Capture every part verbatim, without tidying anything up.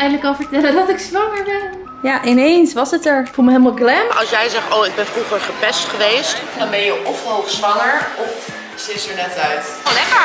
eindelijk al vertellen dat ik zwanger ben. Ja, ineens was het er. Ik voel me helemaal glam. Als jij zegt, oh ik ben vroeger gepest geweest, dan ben je of hoogzwanger of ze is er net uit. Oh, lekker!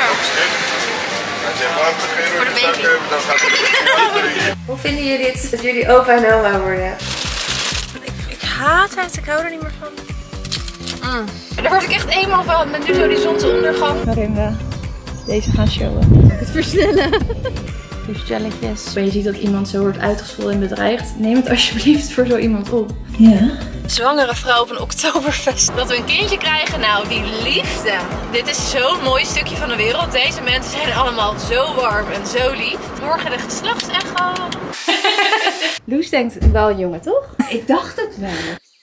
Voor de baby. Hoe vinden jullie dit dat jullie opa en oma worden? Ik, ik haat het, ik hou er niet meer van. Mm. Daar word ik echt eenmaal van met nu zo die zonsondergang. Waarin we deze gaan showen. Het versnellen. Toestelletjes. Maar je ziet dat iemand zo wordt uitgescholden en bedreigd. Neem het alsjeblieft voor zo iemand op. Ja. Zwangere vrouw op een Oktoberfest. Dat we een kindje krijgen, nou die liefde. Dit is zo'n mooi stukje van de wereld. Deze mensen zijn allemaal zo warm en zo lief. Morgen de geslachtsecho. Loes denkt wel een jongen, toch? Ik dacht het wel.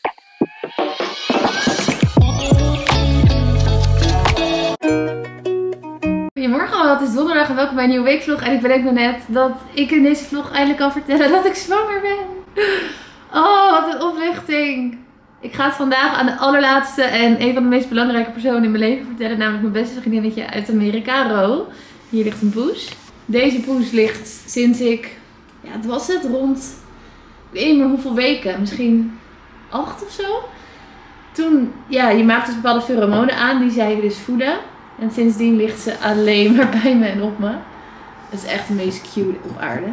Goedemorgen allemaal, het is donderdag en welkom bij een nieuwe weekvlog. En ik bedenk me net dat ik in deze vlog eindelijk kan vertellen dat ik zwanger ben. Oh, wat een opluchting. Ik ga het vandaag aan de allerlaatste en een van de meest belangrijke personen in mijn leven vertellen. Namelijk mijn beste vriendinnetje uit Amerika, Ro. Hier ligt een poes. Deze poes ligt sinds ik, ja het was het, rond, ik weet niet meer hoeveel weken. Misschien acht of zo. Toen, ja, je maakt dus bepaalde pheromonen aan, die zij dus voeden. En sindsdien ligt ze alleen maar bij me en op me. Dat is echt de meest cute op aarde.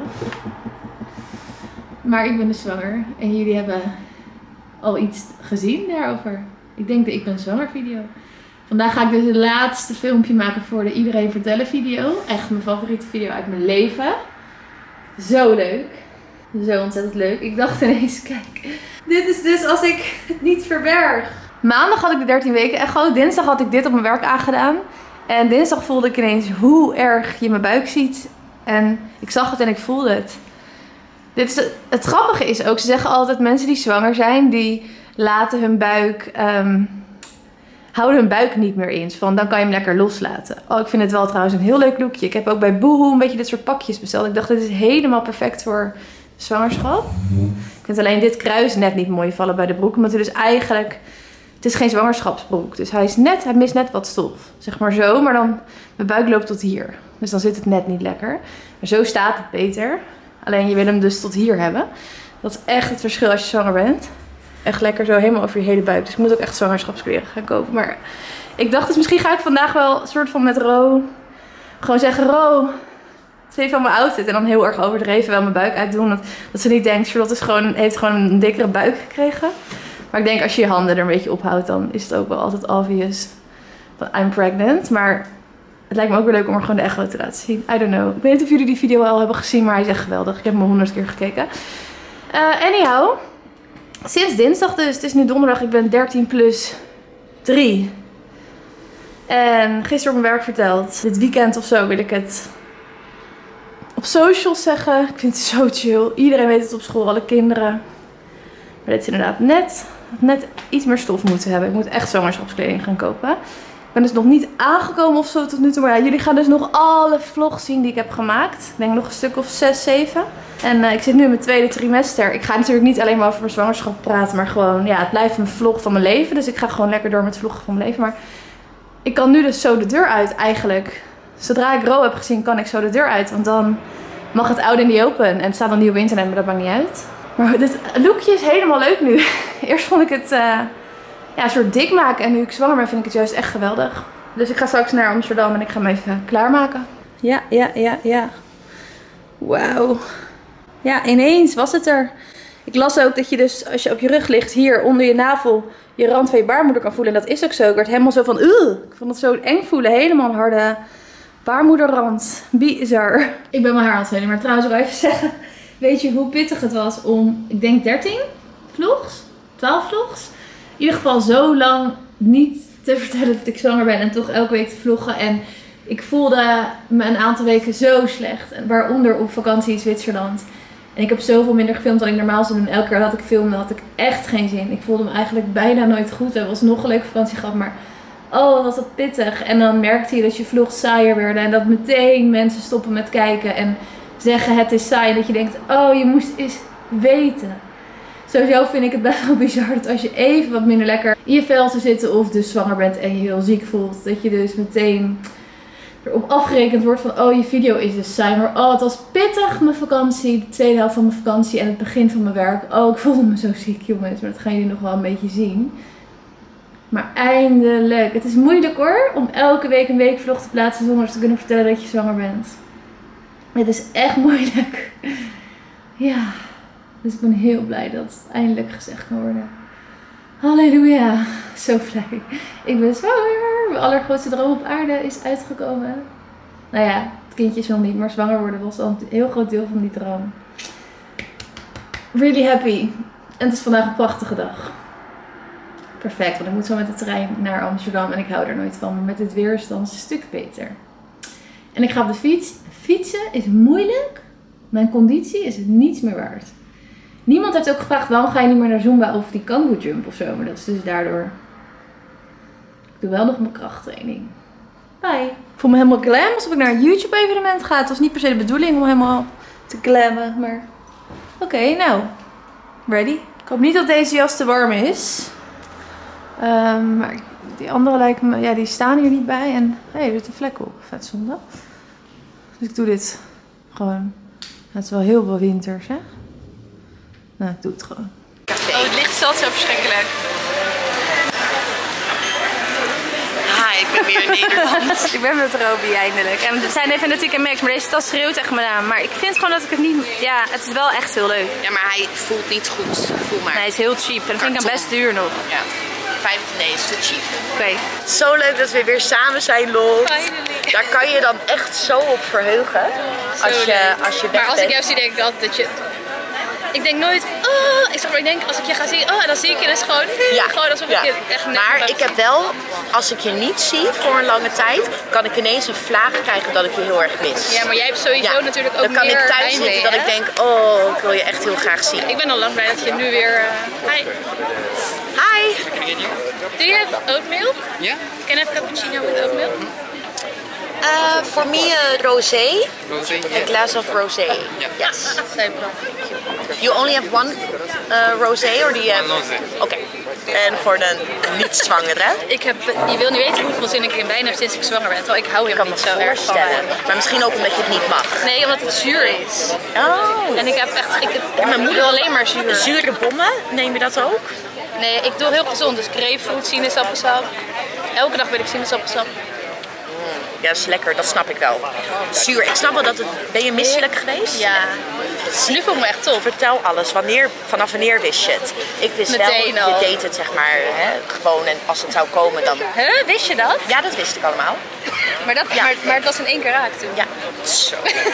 Maar ik ben dus zwanger. En jullie hebben al iets gezien daarover. Ik denk de ik ben zwanger video. Vandaag ga ik dus het laatste filmpje maken voor de Iedereen Vertellen video. Echt mijn favoriete video uit mijn leven. Zo leuk. Zo ontzettend leuk. Ik dacht ineens, kijk. Dit is dus als ik het niet verberg. Maandag had ik de dertien weken echo. Dinsdag had ik dit op mijn werk aangedaan. En dinsdag voelde ik ineens hoe erg je mijn buik ziet. En ik zag het en ik voelde het. Dit is, het grappige is ook, ze zeggen altijd mensen die zwanger zijn, die laten hun buik, um, houden hun buik niet meer in. Van, dan kan je hem lekker loslaten. Oh, ik vind het wel trouwens een heel leuk lookje. Ik heb ook bij Boohoo een beetje dit soort pakjes besteld. Ik dacht, dit is helemaal perfect voor zwangerschap. Ik vind alleen dit kruis net niet mooi vallen bij de broek. Omdat hij dus eigenlijk, het is geen zwangerschapsbroek. Dus hij is net, hij mist net wat stof. Zeg maar zo, maar dan, mijn buik loopt tot hier. Dus dan zit het net niet lekker. Maar zo staat het beter. Alleen je wil hem dus tot hier hebben. Dat is echt het verschil als je zwanger bent. Echt lekker zo helemaal over je hele buik. Dus ik moet ook echt zwangerschapskleren gaan kopen. Maar ik dacht dus misschien ga ik vandaag wel een soort van met Ro gewoon zeggen, Ro, het is even van mijn outfit. En dan heel erg overdreven wel mijn buik uitdoen. Dat, dat ze niet denkt, Charlotte is gewoon, heeft gewoon een dikkere buik gekregen. Maar ik denk als je je handen er een beetje ophoudt, dan is het ook wel altijd obvious van I'm pregnant. Maar het lijkt me ook weer leuk om er gewoon de echo te laten zien. I don't know. Ik weet niet of jullie die video al hebben gezien, maar hij is echt geweldig. Ik heb hem honderd keer gekeken. Uh, anyhow. Sinds dinsdag dus. Het is nu donderdag. Ik ben dertien plus drie. En gisteren op mijn werk verteld. Dit weekend of zo wil ik het op socials zeggen. Ik vind het zo chill. Iedereen weet het op school. Alle kinderen. Maar dit is inderdaad net, net iets meer stof moeten hebben. Ik moet echt zwangerschapskleding gaan kopen. Ik ben dus nog niet aangekomen of zo tot nu toe. Maar ja, jullie gaan dus nog alle vlogs zien die ik heb gemaakt. Ik denk nog een stuk of zes, zeven. En uh, ik zit nu in mijn tweede trimester. Ik ga natuurlijk niet alleen maar over mijn zwangerschap praten. Maar gewoon, ja, het blijft een vlog van mijn leven. Dus ik ga gewoon lekker door met vloggen van mijn leven. Maar ik kan nu dus zo de deur uit eigenlijk. Zodra ik Ro heb gezien, kan ik zo de deur uit. Want dan mag het out in the open. En het staat dan niet op internet, maar dat maakt niet uit. Maar dit lookje is helemaal leuk nu. Eerst vond ik het Uh, ja, een soort dik maken. En nu ik zwanger ben, vind ik het juist echt geweldig. Dus ik ga straks naar Amsterdam en ik ga hem even klaarmaken. Ja, ja, ja, ja. Wauw. Ja, ineens was het er. Ik las ook dat je dus, als je op je rug ligt, hier onder je navel, je rand van je baarmoeder kan voelen. En dat is ook zo. Ik werd helemaal zo van, uh, ik vond het zo eng voelen. Helemaal een harde baarmoederrand. Bizar. Ik ben mijn haar aan het velen, maar trouwens wil ik even zeggen. Weet je hoe pittig het was om, ik denk dertien vlogs? twaalf vlogs? In ieder geval zo lang niet te vertellen dat ik zwanger ben en toch elke week te vloggen. En ik voelde me een aantal weken zo slecht. En waaronder op vakantie in Zwitserland. En ik heb zoveel minder gefilmd dan ik normaal zou doen. Elke keer dat ik filmde had ik echt geen zin. Ik voelde me eigenlijk bijna nooit goed. We hebben alsnog een leuke vakantie gehad, maar oh wat was dat pittig. En dan merkte je dat je vlogs saaier werden. En dat meteen mensen stoppen met kijken en zeggen het is saai. En dat je denkt, oh je moest eens weten. Sowieso vind ik het best wel bizar dat als je even wat minder lekker in je vel zou zitten of dus zwanger bent en je heel ziek voelt, dat je dus meteen erop afgerekend wordt van, oh, je video is dus saai. Maar oh, het was pittig, mijn vakantie, de tweede helft van mijn vakantie en het begin van mijn werk. Oh, ik voelde me zo ziek, jongens, maar dat gaan jullie nog wel een beetje zien. Maar eindelijk. Het is moeilijk hoor, om elke week een weekvlog te plaatsen zonder te kunnen vertellen dat je zwanger bent. Het is echt moeilijk. Ja, dus ik ben heel blij dat het eindelijk gezegd kan worden. Halleluja, zo blij. Ik ben zwanger. Mijn allergrootste droom op aarde is uitgekomen. Nou ja, het kindje is nog niet, maar zwanger worden was al een heel groot deel van die droom. Really happy. En het is vandaag een prachtige dag. Perfect, want ik moet zo met de trein naar Amsterdam en ik hou er nooit van. Maar met het weer is het dan een stuk beter. En ik ga op de fiets. Fietsen is moeilijk. Mijn conditie is het niets meer waard. Niemand heeft ook gevraagd waarom ga je niet meer naar Zumba of die Kangoo Jump of zo. Maar dat is dus daardoor. Ik doe wel nog mijn krachttraining. Bye. Ik voel me helemaal glam alsof ik naar een YouTube evenement ga. Het was niet per se de bedoeling om helemaal te glammen. Maar oké, okay, nou. Ready. Ik hoop niet dat deze jas te warm is. Um, maar die andere lijken me, ja, die staan hier niet bij. En hé, hey, er zit een vlek op. Vet zonde. Dus ik doe dit gewoon. Het is wel heel veel winters, hè? Nou, ik doe het gewoon. Oh, het licht is altijd zo verschrikkelijk. Hi, ik ben weer in Nederland. Ik ben met Roby eindelijk. En we zijn even natuurlijk in Max, maar deze tas schreeuwt echt me aan. Maar ik vind gewoon dat ik het niet... Ja, het is wel echt heel leuk. Ja, maar hij voelt niet goed. Voel maar. Nee, hij is heel cheap. En dat vind ik dan best duur nog. Ja. vijf, nee, is te cheap. Oké. Okay. Zo leuk dat we weer samen zijn, Lot. Finally. Daar kan je dan echt zo op verheugen. Als je, als je weg Maar als bent. ik jou zie, denk ik altijd dat je... Ik denk nooit, oh, ik, zeg maar, ik denk als ik je ga zien, oh, en dan zie ik je dus gewoon, ja, gewoon alsof ja. ik je echt net Maar ik heb wel, als ik je niet zie voor een lange tijd, kan ik ineens een vlaag krijgen dat ik je heel erg mis. Ja, maar jij hebt sowieso ja. natuurlijk ook dan kan meer ik thuis zitten mee, dat hè? ik denk, oh, ik wil je echt heel graag zien. Ik ben al lang blij dat je nu weer, uh, hi. Hi. Do you have oatmeal? Yeah. Can I have cappuccino with oatmeal? Uh, for me, uh, rosé. Rosé, A yeah. glass of rosé. Yeah. Yes. Geen probleem. You only have one uh, rosé, or do you have? One rosé. Oké. Okay. En voor de niet-zwangere? Ik heb, je wil niet weten hoeveel zin ik in wijn heb sinds ik zwanger ben. Terwijl ik hou Ik kan helemaal me niet zo erg van voorstellen. wijn. Maar misschien ook omdat je het niet mag. Nee, omdat het zuur is. Oh. En ik heb echt, ik, heb, Ja, mijn ik moeder wil alleen maar zuur. Zure bommen, neem je dat ook? Nee, ik doe heel gezond. Dus grapefruit, sinaasappelsap. Elke dag ben ik sinaasappelsap. Ja, dat is lekker, dat snap ik wel. Zuur, ik snap wel dat het... Ben je misselijk geweest? Ja. Nu voel ik me echt top. Vertel alles, wanneer, vanaf wanneer wist je het? Ik wist Meteen wel, al. je deed het zeg maar hè, gewoon en als het zou komen dan... Huh? Wist je dat? Ja, dat wist ik allemaal. Maar, dat, Ja. maar, maar het was in één keer raak toen. Ja. Zo.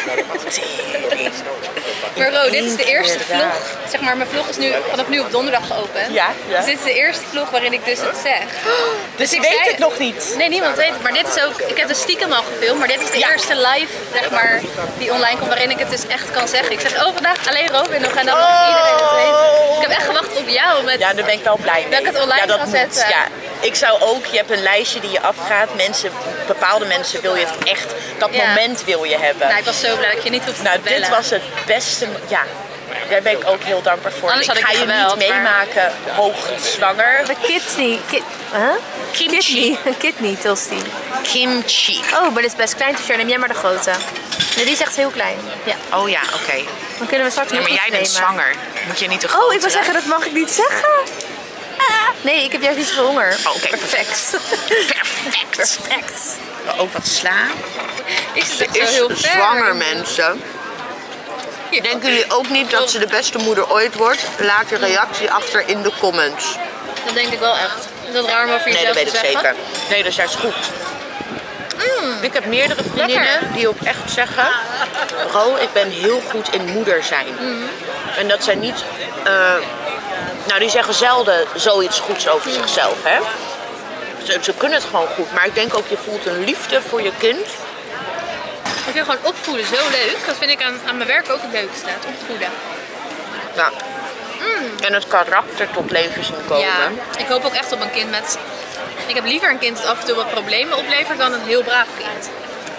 Maar Ro, dit is de eerste Inderdaad. vlog. Zeg maar, mijn vlog is nu vanaf nu op donderdag geopend. Ja, ja. Dus dit is de eerste vlog waarin ik dus het zeg. Dus ik ik weet zei- het nog niet. Nee, niemand weet het. Maar dit is ook, ik heb dus stiekem al gefilmd, maar dit is de Ja. eerste live, zeg maar, die online komt, waarin ik het dus echt kan zeggen. Ik zeg, oh, vandaag alleen Robin nog en dan mag Oh. iedereen het weten. Ik heb echt gewacht op jou met... Ja, daar ben ik wel blij mee. Dat ik het online ja, dat kan moet. zetten. Ja. Ik zou ook, je hebt een lijstje die je afgaat. Mensen, bepaalde mensen wil je het echt, dat Ja. moment wil je hebben. Nou, ik was zo blij dat ik je niet hoefde Nou, te bellen. dit was het beste. Ja, daar ben ik ook heel dankbaar voor. Anders had ik ik ga het je geweld, niet maar- meemaken hoogzwanger. De kidney, kid, huh? Kimchi. Een kidney toasty. Kimchi. Oh, maar dit is best klein, dus neem jij maar de grote. Nee, die is echt heel klein. Ja. Oh ja, oké. Okay. Dan kunnen we straks Ja, nog maar iets jij bent nemen. zwanger. Moet je niet te groot Oh, ik wil zeggen, dat mag ik niet zeggen. Ah, nee, ik heb juist niet zoveel honger. Oh, oké. Perfect. Perfect. Perfect. Ook wat sla. Ik zit echt Ze zo is heel ver. zwanger, mensen. Ja. Denken jullie ook niet dat ze de beste moeder ooit wordt? Laat je reactie achter in de comments. Dat denk ik wel echt. Is dat raar om over Nee, jezelf dat weet te ik zeggen? zeker. Nee, dat is juist goed. Ik heb meerdere vriendinnen lekker. die ook echt zeggen: Ro, ik ben heel goed in moeder zijn. En dat zijn niet, uh, nou die zeggen zelden zoiets goeds over zichzelf, hè. Ze, ze kunnen het gewoon goed, maar ik denk ook je voelt een liefde voor je kind. Ik vind gewoon opvoeden zo leuk. Dat vind ik aan, aan mijn werk ook het leukste. Het opvoeden. Ja. En het karakter tot leven zien komen. Ja, ik hoop ook echt op een kind met... Ik heb liever een kind dat af en toe wat problemen oplevert dan een heel braaf kind.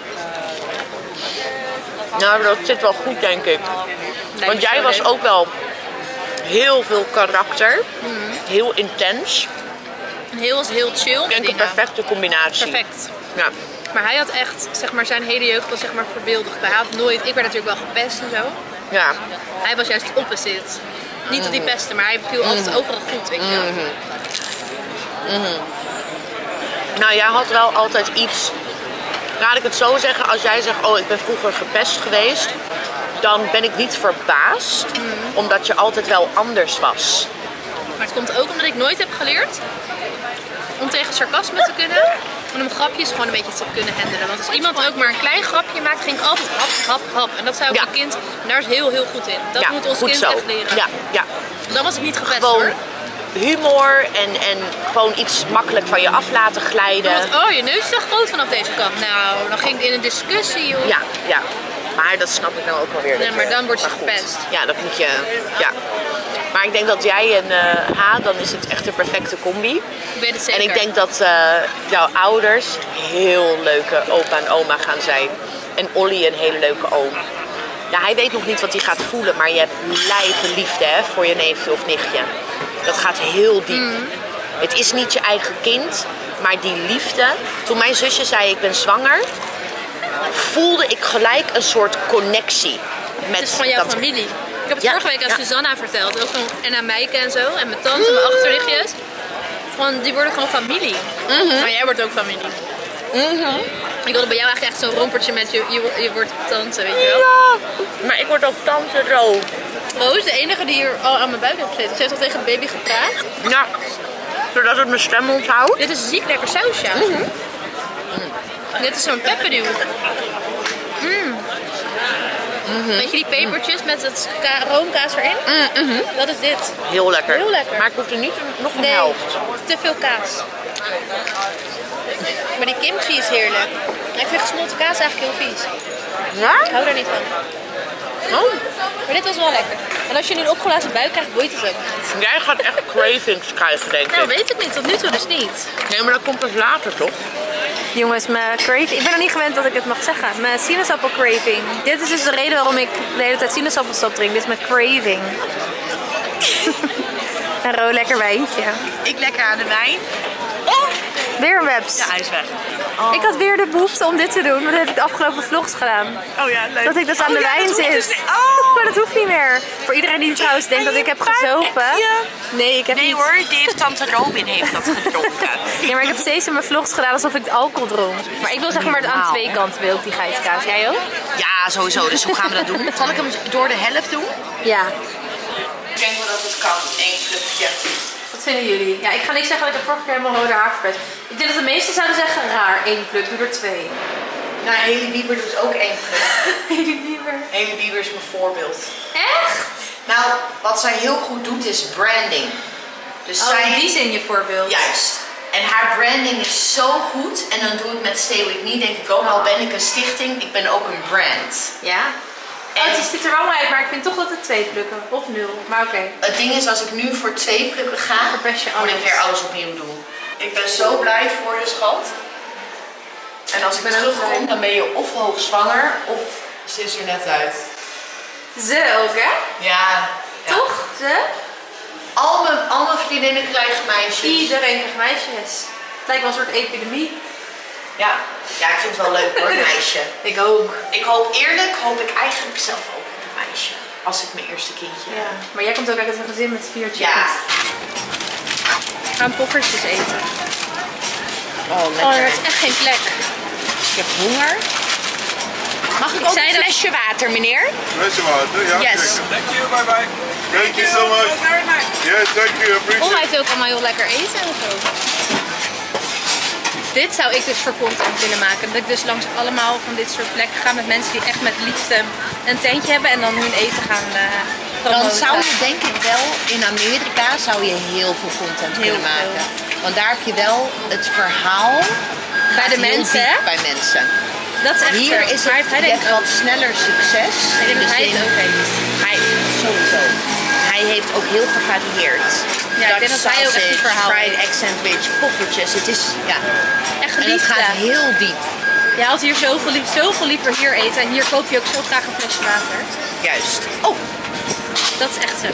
Nou, dat zit wel goed, denk ik. Lijkt Want me jij zo was leuk. ook wel heel veel karakter. Heel intens. Heel was heel chill. Ik denk een Dina. perfecte combinatie. Perfect. Ja. Maar hij had echt, zeg maar, zijn hele jeugd was zeg maar voorbeeldig. Hij had nooit, ik werd natuurlijk wel gepest en zo. Ja. Hij was juist opposite. Niet dat hij pestte, maar hij viel altijd overal goed, weet je wel. Mm-hmm. Mm-hmm. Nou, jij had wel altijd iets... Laat ik het zo zeggen, als jij zegt, oh, ik ben vroeger gepest geweest, dan ben ik niet verbaasd, mm. omdat je altijd wel anders was. Maar het komt ook omdat ik nooit heb geleerd om tegen sarcasme te kunnen, en om grapjes gewoon een beetje te kunnen handelen. Want als iemand ook maar een klein grapje maakt, ging ik altijd hap, hap, hap. En dat zou ik ja. een kind, en daar is heel, heel goed in. Dat ja, moet ons kind zo. echt leren. Ja, ja. Dan was ik niet gepest gewoon hoor. Humor en, en gewoon iets makkelijk van je af laten glijden. Want, oh, je neus is toch groot vanaf deze kant. Nou, dan ging ik in een discussie, joh. Ja, ja. Maar dat snap ik nou ook wel weer. Nee, maar dan word je maar gepest. Ja, dat moet je... Ja. Maar ik denk dat jij en uh, H, dan is het echt een perfecte combi. Ik weet het zeker. En ik denk dat uh, jouw ouders heel leuke opa en oma gaan zijn. En Olly een hele leuke oom. Ja, hij weet nog niet wat hij gaat voelen, maar je hebt lijpe liefde hè, voor je neefje of nichtje. Dat gaat heel diep. Mm. Het is niet je eigen kind, maar die liefde. Toen mijn zusje zei ik ben zwanger, voelde ik gelijk een soort connectie. Met het is van jouw dat... familie. Ik heb het ja, vorige week aan ja. Susanna verteld. Ook van, en aan Meike en zo. En mijn tante en mijn achterlichtjes. Van, die worden gewoon familie. Mm-hmm. Maar jij wordt ook familie. Mm-hmm. Ik wilde bij jou eigenlijk echt zo'n rompertje met je, je, je wordt tante, weet je wel. Ja, maar ik word ook tante Ro. Roos is de enige die hier al aan mijn buik heeft gezeten. Ze heeft al tegen de baby gepraat. Ja, zodat het mijn stem onthoudt. Dit is een ziek lekker sausje. Mm-hmm. Mm. Dit is zo'n pepperduw. Mm. Mm-hmm. Weet je die pepertjes met het roomkaas erin? Mm-hmm. Dat is dit. Heel lekker. Heel lekker. Maar ik hoef er niet nog een nee, helft. te veel kaas. Maar die kimchi is heerlijk. Ik vind gesmolten kaas eigenlijk heel vies. Ja? Ik hou daar niet van. Oh. Maar dit was wel lekker. En als je nu een opgeblazen buik krijgt, boeit het ook niet. Jij gaat echt cravings krijgen, denk ik. Nou, weet ik niet. Tot nu toe dus niet. Nee, maar dat komt pas later, toch? Jongens, mijn craving... Ik ben nog niet gewend dat ik het mag zeggen. Mijn sinaasappel craving. Dit is dus de reden waarom ik de hele tijd sinaasappelsap drink. Dit is mijn craving. Een ro lekker wijntje. Ik lekker aan de wijn. Weer een webs. Ja, hij is weg. Oh. Ik had weer de behoefte om dit te doen, maar dat heb ik de afgelopen vlogs gedaan. Oh ja, leuk. Dat ik dus aan oh, de ja, wijn zit. Dus oh. Maar dat hoeft niet meer. Voor iedereen die trouwens denkt dat ik heb gezopen. Nee, ik heb nee niet... hoor, die heeft tante Robin heeft dat gedronken. Ja, maar ik heb steeds in mijn vlogs gedaan alsof ik alcohol dronk. Maar ik wil zeg maar aan twee kanten wil ik die geitenkaas. Jij ook? Ja, sowieso. Dus hoe gaan we dat doen? Zal ik hem door de helft doen? Ja. Ik denk wel dat het kan. Eén clubje. Wat vinden jullie? Ja, ik ga niet zeggen dat ik de vorige keer helemaal rode haar verpest. Ik denk dat de meesten zouden zeggen raar. Eén pluk, doe er twee. Nou, Hailey Bieber doet ook één pluk. Hailey Bieber. Hailey Bieber is mijn voorbeeld. Echt? Nou, wat zij heel goed doet is branding. Dus oh, zij... in die zin je voorbeeld. Juist. En haar branding is zo goed. En dan doe ik met Stay With Me, denk ik ook, al ben ik een stichting, ik ben ook een brand. Ja? En... Oh, het ziet er wel uit, maar ik vind toch dat het twee plukken. Of nul. Maar oké. Okay. Het ding is, als ik nu voor twee plukken ga, moet ik weer alles opnieuw doen. Ik ben zo blij voor je, schat. En als ik, ik terugkom, dan ben je of hoogzwanger, of ze is er net uit. Ze ook, hè? Ja. ja. Toch? Ze? Al mijn, al mijn vriendinnen krijgen meisjes. Iedereen krijgt meisjes. Het lijkt wel een soort epidemie. Ja. Ja, ik vind het wel leuk hoor, een meisje. Ik ook. Ik hoop eerlijk, hoop ik eigenlijk zelf ook op een meisje. Als ik mijn eerste kindje heb. Ja. Maar jij komt ook uit een gezin met vier chickies. Ja. We gaan poffertjes eten. Oh, lekker. Oh, er is echt geen plek. Ik heb honger. Mag ik, ik ook een flesje dat... water, meneer? Flesje water, ja. Yes. Thank you, bye bye. Thank you so much. Yes, thank you, appreciate it. Oh, hij heeft ook allemaal heel lekker eten en zo. Dit zou ik dus voor content willen maken. Dat ik dus langs allemaal van dit soort plekken ga met mensen die echt met liefde een tentje hebben en dan hun eten gaan uh, promoten. Dan zou je denk ik wel, in Amerika zou je heel veel content heel kunnen veel. maken. Want daar heb je wel het verhaal bij de mensen, hè? Bij mensen. Dat is echt Hier zo. is het hij je wat sneller succes. Ik denk dat hij het ook heeft. Hij, sowieso. Hij heeft ook heel gevarieerd. Ja, ik denk dat hij ook echt het verhaal fried egg sandwich, poffertjes. Het is, ja. Echt en het gaat heel diep. Je haalt hier zoveel, lief, zoveel liever hier eten. En hier koop je ook zo graag een flesje water. Juist. Oh. Dat is echt zo.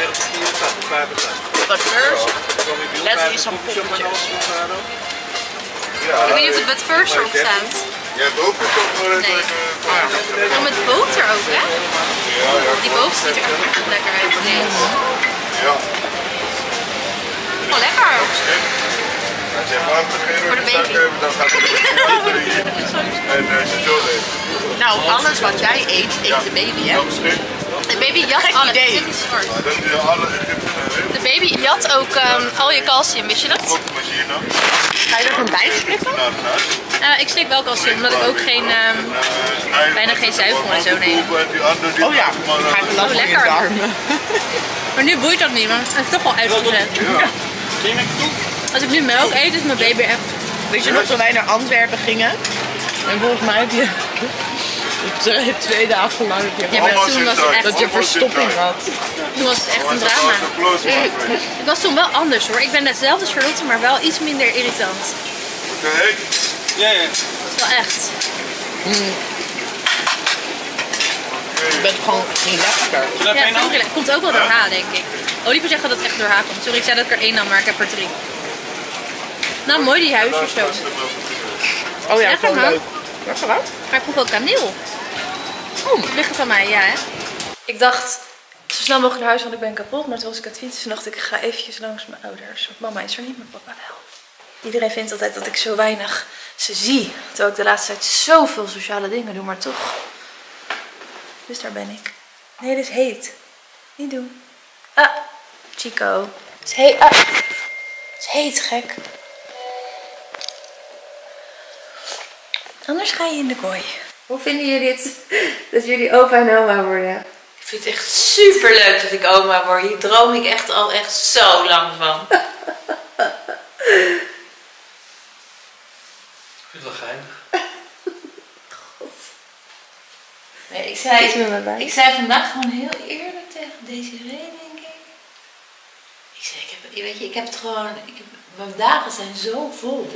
But first, let's eat some poffertjes. Ik weet niet of het but first erop staat. Je hebt ook een toch maar Nee. even... Oh, met boter ook, hè? Ja, ja. Die boter ziet er echt lekker uit. Nee. Ja. Oh, lekker. Als je vijftig euro Voor de in zak baby. hebt, dan gaat het er hier. En uh, ze zo leven. Nou, alles wat jij eet, eet de baby, hè? Dat is geen... De baby jat Gek alles. idee. Dit is zwart. Dat is alle Egyptenaren. De baby jat ook um, al je calcium, wist je dat? Fotmachine. Ga je er van bij slikken? Naar huis. Uh, ik slik wel calcium, omdat ik ook geen, um, bijna geen zuivel en zo neem. Oh ja, ga je last van je lekker. darmen. Maar nu boeit dat niet, want het is toch wel uitgezet. Als ik nu melk eet, is mijn baby echt... Weet je nog, toen wij naar Antwerpen gingen? En volgens mij heb je twee, twee dagen lang heb je Ja, maar toen was het echt... dat je verstopping had. Toen was het echt een drama. Het was toen wel anders hoor. Ik ben hetzelfde als Charlotte, maar wel iets minder irritant. Oké. Ja, ja. Dat is wel echt. Je bent gewoon relaxter. Zullen we Ja, één veel dan? relaxed. Komt ook wel door H, denk ik. Oliver zegt dat het echt door H komt. Sorry, ik zei dat ik er één nam, maar ik heb er drie. Nou, mooi die huisjes zo. Oh ja, Lekker, zo man. leuk. Lekker hè? Maar ik proef ook kaneel. Oh, liggen van mij, ja hè? Ik dacht, zo snel mogelijk naar huis, want ik ben kapot. Maar toen was ik aan het fietsen en dacht ik, ik ga eventjes langs mijn ouders. Want mama is er niet, maar papa wel. Iedereen vindt altijd dat ik zo weinig ze zie. Terwijl ik de laatste tijd zoveel sociale dingen doe, maar toch. Dus daar ben ik. Nee, dit is heet. Niet doen. Ah, Chico. Het is heet. Ah. Het is heet, gek. Anders ga je in de kooi. Hoe vinden jullie het dat jullie opa en oma worden? Ik vind het echt super leuk dat ik oma word. Hier droom ik echt al echt zo lang van. Ik vind het wel geinig. Nee, ik, Iets zei, met me bij. ik zei vandaag gewoon heel eerlijk tegen Desiree, denk ik. Ik zei, ik heb, weet je, ik heb het gewoon, ik heb, mijn dagen zijn zo vol.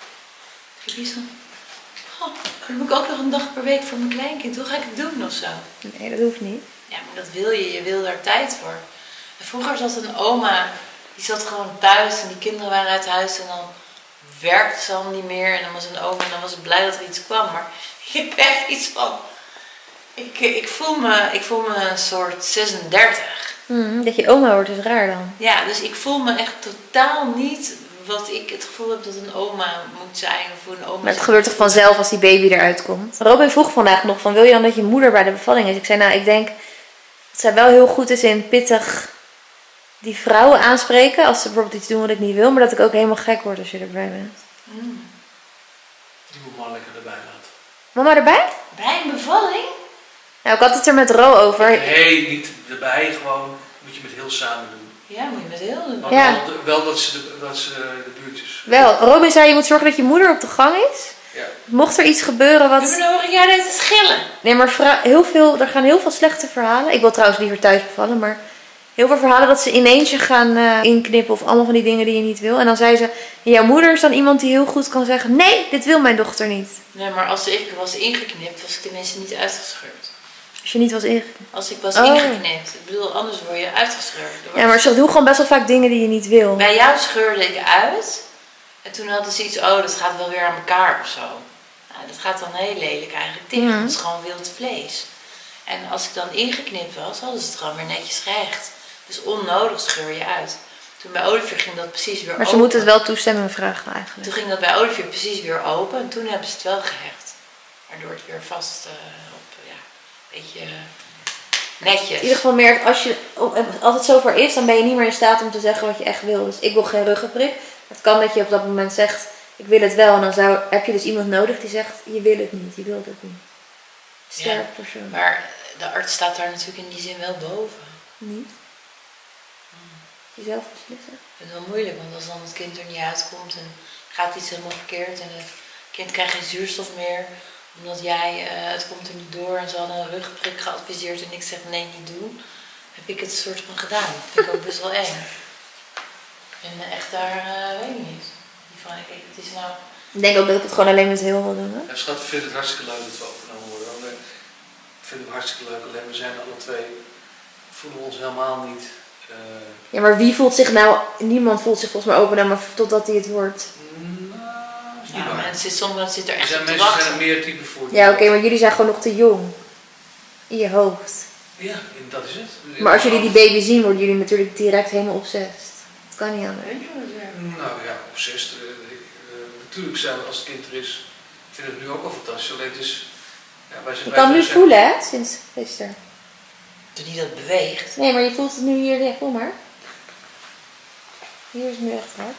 Ik heb iets van, oh, dan moet ik ook nog een dag per week voor mijn kleinkind. Hoe ga ik het doen of zo? Nee, dat hoeft niet. Ja, maar dat wil je. Je wil daar tijd voor. En vroeger zat een oma, die zat gewoon thuis en die kinderen waren uit huis en dan werkte ze al niet meer. En dan was een oma en dan was ze blij dat er iets kwam. Maar ik heb echt iets van, ik, ik, voel, me, ik voel me een soort zesendertig. Hmm, dat je oma wordt is raar dan. Ja, dus ik voel me echt totaal niet wat ik het gevoel heb dat een oma moet zijn. Of hoe een oma Maar het zich gebeurt toch voelt. vanzelf als die baby eruit komt. Robin vroeg vandaag nog van, wil je dan dat je moeder bij de bevalling is? Ik zei, nou, ik denk dat zij wel heel goed is in pittig die vrouwen aanspreken. Als ze bijvoorbeeld iets doen wat ik niet wil. Maar dat ik ook helemaal gek word als je erbij bent. Mm. Die moet maar lekker erbij laten. Mama erbij? Bij een bevalling? Nou, ik had het er met Ro over. Nee, niet erbij. Gewoon moet je met heel samen doen. Ja, moet je met heel doen. Maar Ja. wel, wel dat ze de, dat ze de buurt is. Wel, Robin zei, je moet zorgen dat je moeder op de gang is. Ja. Mocht er iets gebeuren Maar wat... dan hoor ik jou net te schillen. Nee, maar vra- heel veel, er gaan heel veel slechte verhalen. Ik wil trouwens liever thuis bevallen, maar heel veel verhalen dat ze ineens je gaan eh, inknippen of allemaal van die dingen die je niet wil. En dan zei ze, jouw moeder is dan iemand die heel goed kan zeggen, nee, dit wil mijn dochter niet. Nee, maar als ik was ingeknipt, was ik tenminste niet uitgescheurd. Als je niet was ingeknipt. Als ik was Oh. ingeknipt. Ik bedoel, anders word je uitgescheurd. Er wordt- Ja, maar ze doen gewoon best wel vaak dingen die je niet wil. Bij jou scheurde ik uit. En toen hadden ze iets, oh, dat gaat wel weer aan elkaar of zo. Nou, dat gaat dan heel lelijk eigenlijk dicht. Mhm. Dat is gewoon wild vlees. En als ik dan ingeknipt was, hadden ze het gewoon weer netjes recht. Dus onnodig scheur je uit. Toen bij Olivier ging dat precies weer Maar open. ze moeten het wel toestemming vragen eigenlijk. Toen ging dat bij Olivier precies weer open. En toen hebben ze het wel gehecht. Waardoor het weer vast uh, op, ja, een beetje uh, netjes. In ieder geval meer, als, je, als het zover is, dan ben je niet meer in staat om te zeggen wat je echt wil. Dus ik wil geen ruggenprik. Het kan dat je op dat moment zegt, ik wil het wel. En dan zou, heb je dus iemand nodig die zegt, je wil het niet, je wilt het niet. Sterk Ja, persoon. maar de arts staat daar natuurlijk in die zin wel boven. Niet? Jezelf beslissen. Ik vind het wel moeilijk, want als dan het kind er niet uitkomt en gaat iets helemaal verkeerd en het kind krijgt geen zuurstof meer, omdat jij, uh, het komt er niet door en ze hadden een rugprik geadviseerd en ik zeg nee, niet doen, heb ik het soort van gedaan. Dat vind ik ook best wel eng. En uh, echt daar, uh, weet ik niet. Die van, kijk, het is nou... Ik denk ook dat ik het gewoon alleen met heel wil doen. Hè? Ja, schat, ik vind het hartstikke leuk dat we opgenomen worden. Want, eh, ik vind het hartstikke leuk, alleen we zijn alle twee, voelen ons helemaal niet. Uh, Ja, maar wie voelt zich nou... Niemand voelt zich volgens mij open, maar totdat hij het wordt. nou, is niet Ja, waar. mensen het zit soms het zit er Er echt zijn op te mensen die wachten. zijn er meer type voor. Ja, oké, maar jullie zijn gewoon nog te jong. In je hoofd. Ja, dat is het. Maar als jullie die baby zien, worden jullie natuurlijk direct helemaal obsessed. Dat kan niet anders. Nou ja, obsessed. Uh, ik, uh, natuurlijk zijn we als het kind er is. Ik vind het nu ook al fantastisch. Alleen het is... Ja, wij zijn Je kan het nu zijn- voelen, hè, sinds gisteren. Toen hij dat beweegt. Nee, maar je voelt het nu hier. Ja, voel maar. Hier is het nu echt hard.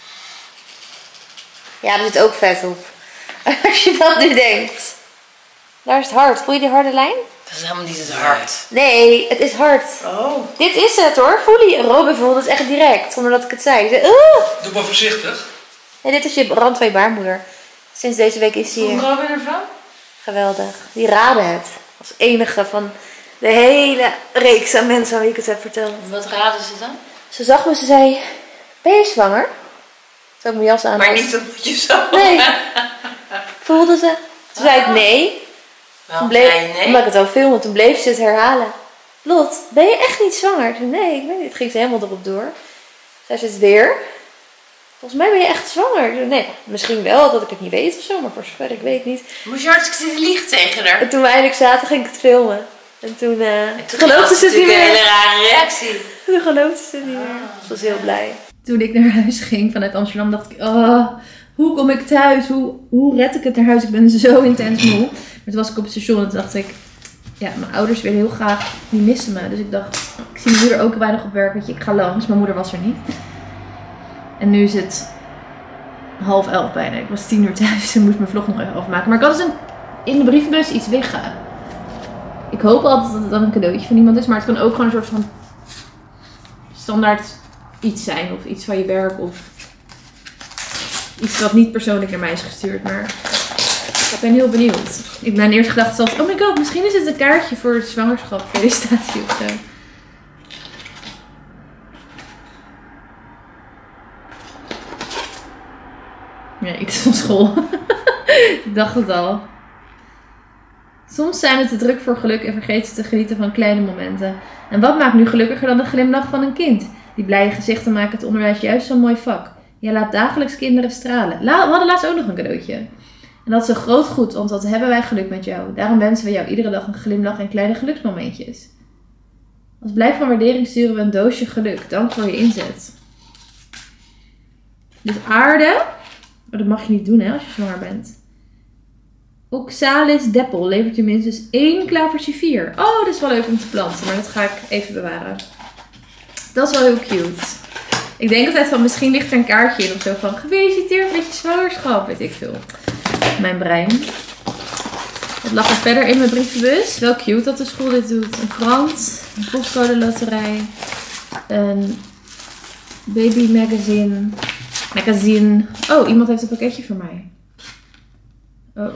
Ja, er zit ook vet op. Als je dat nu denkt. Daar is het hard. Voel je die harde lijn? Dat is helemaal niet het hart. Nee, het is hard. Oh. Dit is het hoor. Voel je? Robin voelde het echt direct, zonder dat ik het zei. Ze, "Oeh!" Doe maar voorzichtig. Nee, dit is je randvee baarmoeder. Sinds deze week is hij Hoe hier. Robin ervan? Geweldig. Die raden het. Als enige van de hele reeks aan mensen aan wie ik het heb verteld. Wat raden ze dan? Ze zag me, ze zei, ben je zwanger? Zou ik mijn jas aan Maar had. niet omdat je zo... Nee. Voelde ze. Toen zei ik nee. Toen Wel, bleef, nee, nee. Omdat ik het al filmde, toen bleef ze het herhalen. Lot, ben je echt niet zwanger? Ik zei, nee, ik weet niet. Ging ze helemaal erop door. Zij zei het weer. Volgens mij ben je echt zwanger. Ik zei, nee, misschien wel dat ik het niet weet of zo, maar voor zover ik weet niet. Moest je hartstikke zitten liegen tegen haar? En toen we eindelijk zaten, ging ik het filmen. En toen, uh, En toen geloofde ze het niet natuurlijk een meer. hele rare reactie. Toen geloofde ze het niet meer. Ze was heel blij. Toen ik naar huis ging vanuit Amsterdam, dacht ik, oh, hoe kom ik thuis? Hoe, hoe red ik het naar huis? Ik ben zo intens moe. Maar toen was ik op het station en toen dacht ik, ja, mijn ouders willen heel graag, die missen me. Dus ik dacht, ik zie mijn moeder ook weinig op werk, weet je, ik ga langs. Mijn moeder was er niet. En nu is het half elf bijna. Ik was tien uur thuis en moest mijn vlog nog even afmaken. Maar ik had dus een, in de brievenbus iets liggen. Ik hoop altijd dat het dan een cadeautje van iemand is, maar het kan ook gewoon een soort van standaard iets zijn. Of iets van je werk of iets wat niet persoonlijk naar mij is gestuurd. Maar ik ben heel benieuwd. Ik ben eerst gedacht zelfs, oh my god, misschien is het een kaartje voor het zwangerschap. Felicitatie of zo. Ja, iets van school. Ik dacht het al. Soms zijn we te druk voor geluk en vergeten ze te genieten van kleine momenten. En wat maakt nu gelukkiger dan de glimlach van een kind? Die blije gezichten maken het onderwijs juist zo'n mooi vak. Je laat dagelijks kinderen stralen. La- we hadden laatst ook nog een cadeautje. En dat is een groot goed, want wat hebben wij geluk met jou. Daarom wensen we jou iedere dag een glimlach en kleine geluksmomentjes. Als blijk van waardering sturen we een doosje geluk. Dank voor je inzet. Dus aarde. Oh, dat mag je niet doen hè, als je zwanger bent. Oxalis Deppel levert je minstens één klavertje vier. Oh, dat is wel leuk om te planten, maar dat ga ik even bewaren. Dat is wel heel cute. Ik denk altijd van, misschien ligt er een kaartje in of zo van, gefeliciteerd met je zwangerschap, weet ik veel. Mijn brein. Het lag er verder in mijn brievenbus. Wel cute dat de school dit doet. Een krant, een postcode loterij, een baby magazine, magazine. Oh, iemand heeft een pakketje voor mij. Oh.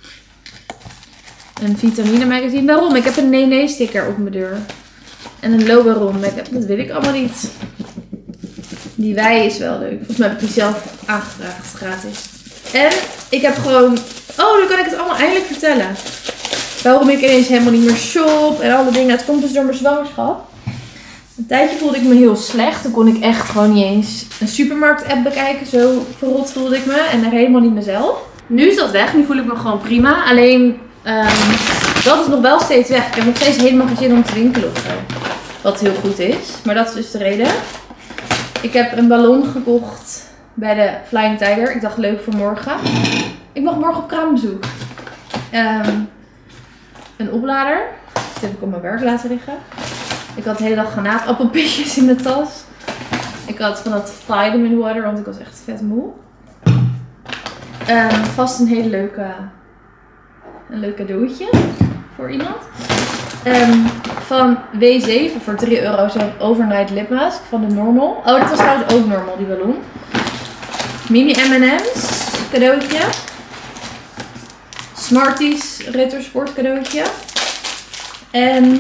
Een vitamine magazine. Waarom? Ik heb een nee nee sticker op mijn deur. En een Loberon. Maar ik heb, dat wil ik allemaal niet. Die wei is wel leuk. Volgens mij heb ik die zelf aangevraagd. Gratis. En ik heb gewoon... Oh, dan kan ik het allemaal eindelijk vertellen. Waarom ik ineens helemaal niet meer shop. En alle dingen. Het komt dus door mijn zwangerschap. Een tijdje voelde ik me heel slecht. Dan kon ik echt gewoon niet eens een supermarkt app bekijken. Zo verrot voelde ik me. En er helemaal niet mezelf. Nu is dat weg. Nu voel ik me gewoon prima. Alleen... Um, dat is nog wel steeds weg. Ik heb nog steeds helemaal geen zin om te winkelen of zo. Wat heel goed is. Maar dat is dus de reden. Ik heb een ballon gekocht bij de Flying Tiger. Ik dacht leuk voor morgen. Ik mag morgen op kraambezoek. Um, een oplader. Dat heb ik op mijn werk laten liggen. Ik had de hele dag granaatappelpitjes in mijn tas. Ik had van dat vitamin water, want ik was echt vet moe. Um, vast een hele leuke... Een leuk cadeautje voor iemand. Um, van W zeven voor drie euro zo'n overnight lipmask van de Normal. Oh, dit was trouwens ook Normal, die ballon. Mini M en M's cadeautje. Smarties Retrosport cadeautje. En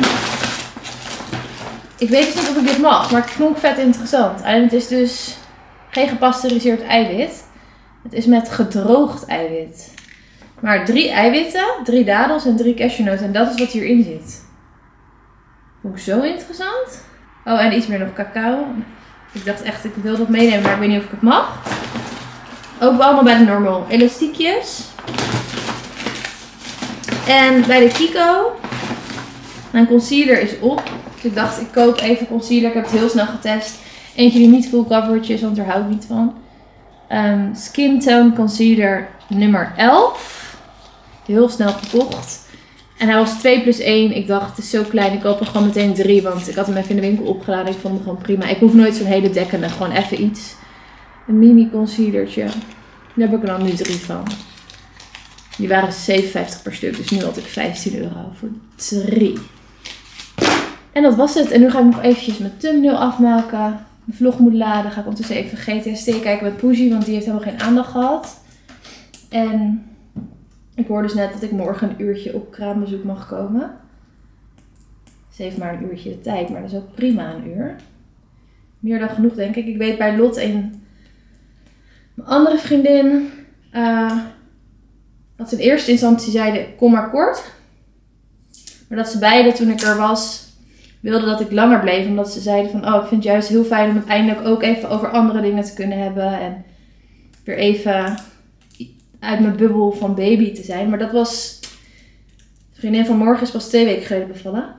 ik weet dus niet of ik dit mag, maar het klonk vet interessant. En het is dus geen gepasteuriseerd eiwit. Het is met gedroogd eiwit. Maar drie eiwitten, drie dadels en drie cashewnoten. En dat is wat hierin zit. Vond ik zo interessant. Oh, en iets meer nog cacao. Ik dacht echt, ik wil dat meenemen, maar ik weet niet of ik het mag. Ook allemaal bij de Normal. Elastiekjes. En bij de Kiko. Mijn concealer is op. Dus ik dacht, ik koop even concealer. Ik heb het heel snel getest. Eentje die niet full coverage is, want daar hou ik niet van. Um, Skin Tone Concealer nummer elf. Heel snel gekocht. En hij was twee plus één. Ik dacht, het is zo klein. Ik koop er gewoon meteen drie. Want ik had hem even in de winkel opgeladen. Ik vond hem gewoon prima. Ik hoef nooit zo'n hele dekkende. Gewoon even iets. Een mini concealertje. Daar heb ik er dan nu drie van. Die waren zevenenvijftig per stuk. Dus nu had ik vijftien euro voor drie. En dat was het. En nu ga ik nog eventjes mijn thumbnail afmaken. Mijn vlog moet laden. Ga ik ondertussen even G T S T kijken met Poesie. Want die heeft helemaal geen aandacht gehad. En ik hoorde dus net dat ik morgen een uurtje op kraambezoek mag komen. Ze heeft maar een uurtje de tijd. Maar dat is ook prima, een uur. Meer dan genoeg, denk ik. Ik weet bij Lot en mijn andere vriendin. Uh, dat ze in eerste instantie zeiden, kom maar kort. Maar dat ze beide, toen ik er was, wilden dat ik langer bleef. Omdat ze zeiden van, oh, ik vind het juist heel fijn om uiteindelijk ook even over andere dingen te kunnen hebben. En weer even uit mijn bubbel van baby te zijn. Maar dat was, de vriendin van morgen is pas twee weken geleden bevallen.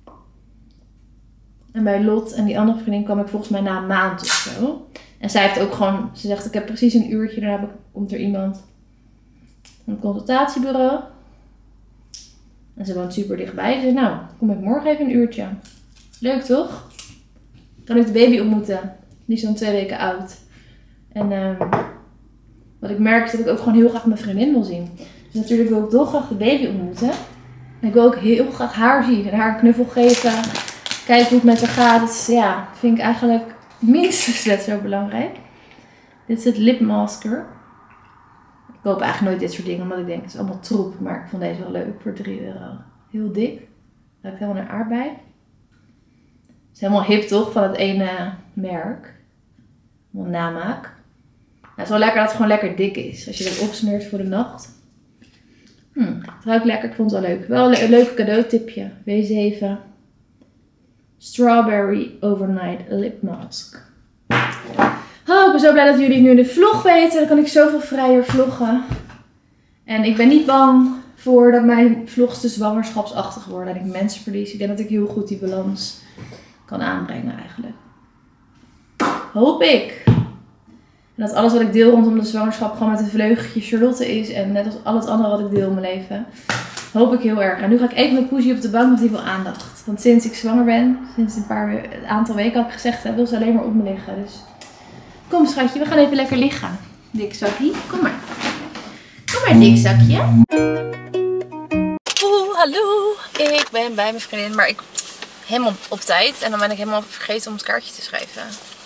En bij Lot en die andere vriendin kwam ik volgens mij na een maand of zo. En zij heeft ook gewoon, ze zegt, ik heb precies een uurtje. Daarna heb ik, komt er iemand van het consultatiebureau. En ze woont super dichtbij. Ze zei, nou, kom ik morgen even een uurtje. Leuk toch? Kan ik de baby ontmoeten. Die is dan twee weken oud. En um, wat ik merk is dat ik ook gewoon heel graag mijn vriendin wil zien. Dus natuurlijk wil ik toch graag de baby ontmoeten. En ik wil ook heel graag haar zien. En haar een knuffel geven. Kijken hoe het met haar gaat. Dat is, ja, vind ik eigenlijk minstens net zo belangrijk. Dit is het lipmasker. Ik koop eigenlijk nooit dit soort dingen, omdat ik denk, het is allemaal troep. Maar ik vond deze wel leuk voor drie euro. Heel dik. Ruikt helemaal naar aardbei. Het is helemaal hip toch, van het ene merk. Helemaal namaak. Nou, het is wel lekker dat het gewoon lekker dik is. Als je dit opsmeert voor de nacht. Hm, het ruikt lekker, ik vond het wel leuk. Wel een leuk cadeautipje. W zeven. Strawberry Overnight Lip Mask. Oh, ik ben zo blij dat jullie nu in de vlog weten. Dan kan ik zoveel vrijer vloggen. En ik ben niet bang voor dat mijn vlogs te zwangerschapsachtig worden. En ik mensen verlies. Ik denk dat ik heel goed die balans kan aanbrengen eigenlijk. Hoop ik. En dat alles wat ik deel rondom de zwangerschap gewoon met een vleugje Charlotte is. En net als al het andere wat ik deel in mijn leven. Hoop ik heel erg. En nu ga ik even met Poesie op de bank, want die wil aandacht. Want sinds ik zwanger ben, sinds een paar een aantal weken had ik gezegd, hij wil ze alleen maar op me liggen. Dus kom schatje, we gaan even lekker liggen. Dik zakje, kom maar. Kom maar dik zakje. Oeh, hallo. Ik ben bij mijn vriendin, maar ik helemaal op tijd. En dan ben ik helemaal vergeten om het kaartje te schrijven.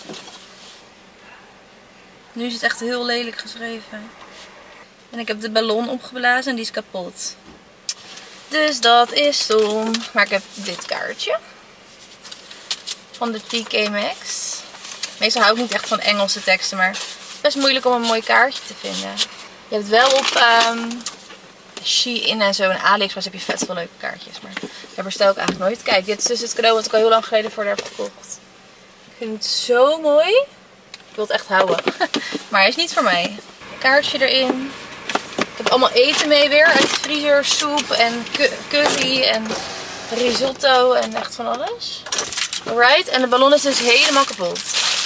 Nu is het echt heel lelijk geschreven. En ik heb de ballon opgeblazen en die is kapot. Dus dat is stom. Maar ik heb dit kaartje. Van de T K Maxx. Meestal hou ik niet echt van Engelse teksten. Maar het is best moeilijk om een mooi kaartje te vinden. Je hebt wel op um, Shein en zo en AliExpress heb je vet veel leuke kaartjes. Maar daar bestel ik eigenlijk nooit. Kijk, dit is dus het cadeau wat ik al heel lang geleden voor haar heb gekocht. Ik vind het zo mooi. Ik wil het echt houden. Maar hij is niet voor mij. Kaartje erin. Ik heb allemaal eten mee weer uit de vriezer. Soep en curry en risotto en echt van alles. Alright, en de ballon is dus helemaal kapot.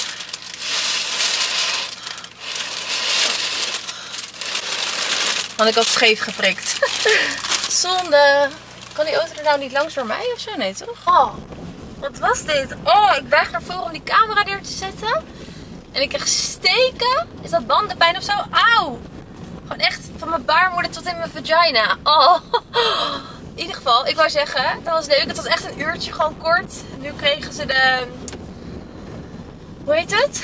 Want ik had scheef geprikt. Zonde. Kan die auto er nou niet langs door mij of zo? Nee toch? Oh, wat was dit? Oh, ik buig naar voren om die camera neer te zetten. En ik krijg steken. Is dat bandenpijn of zo? Auw. Gewoon echt van mijn baarmoeder tot in mijn vagina. Oh. In ieder geval, ik wou zeggen, dat was leuk. Het was echt een uurtje, gewoon kort. Nu kregen ze de... Hoe heet het?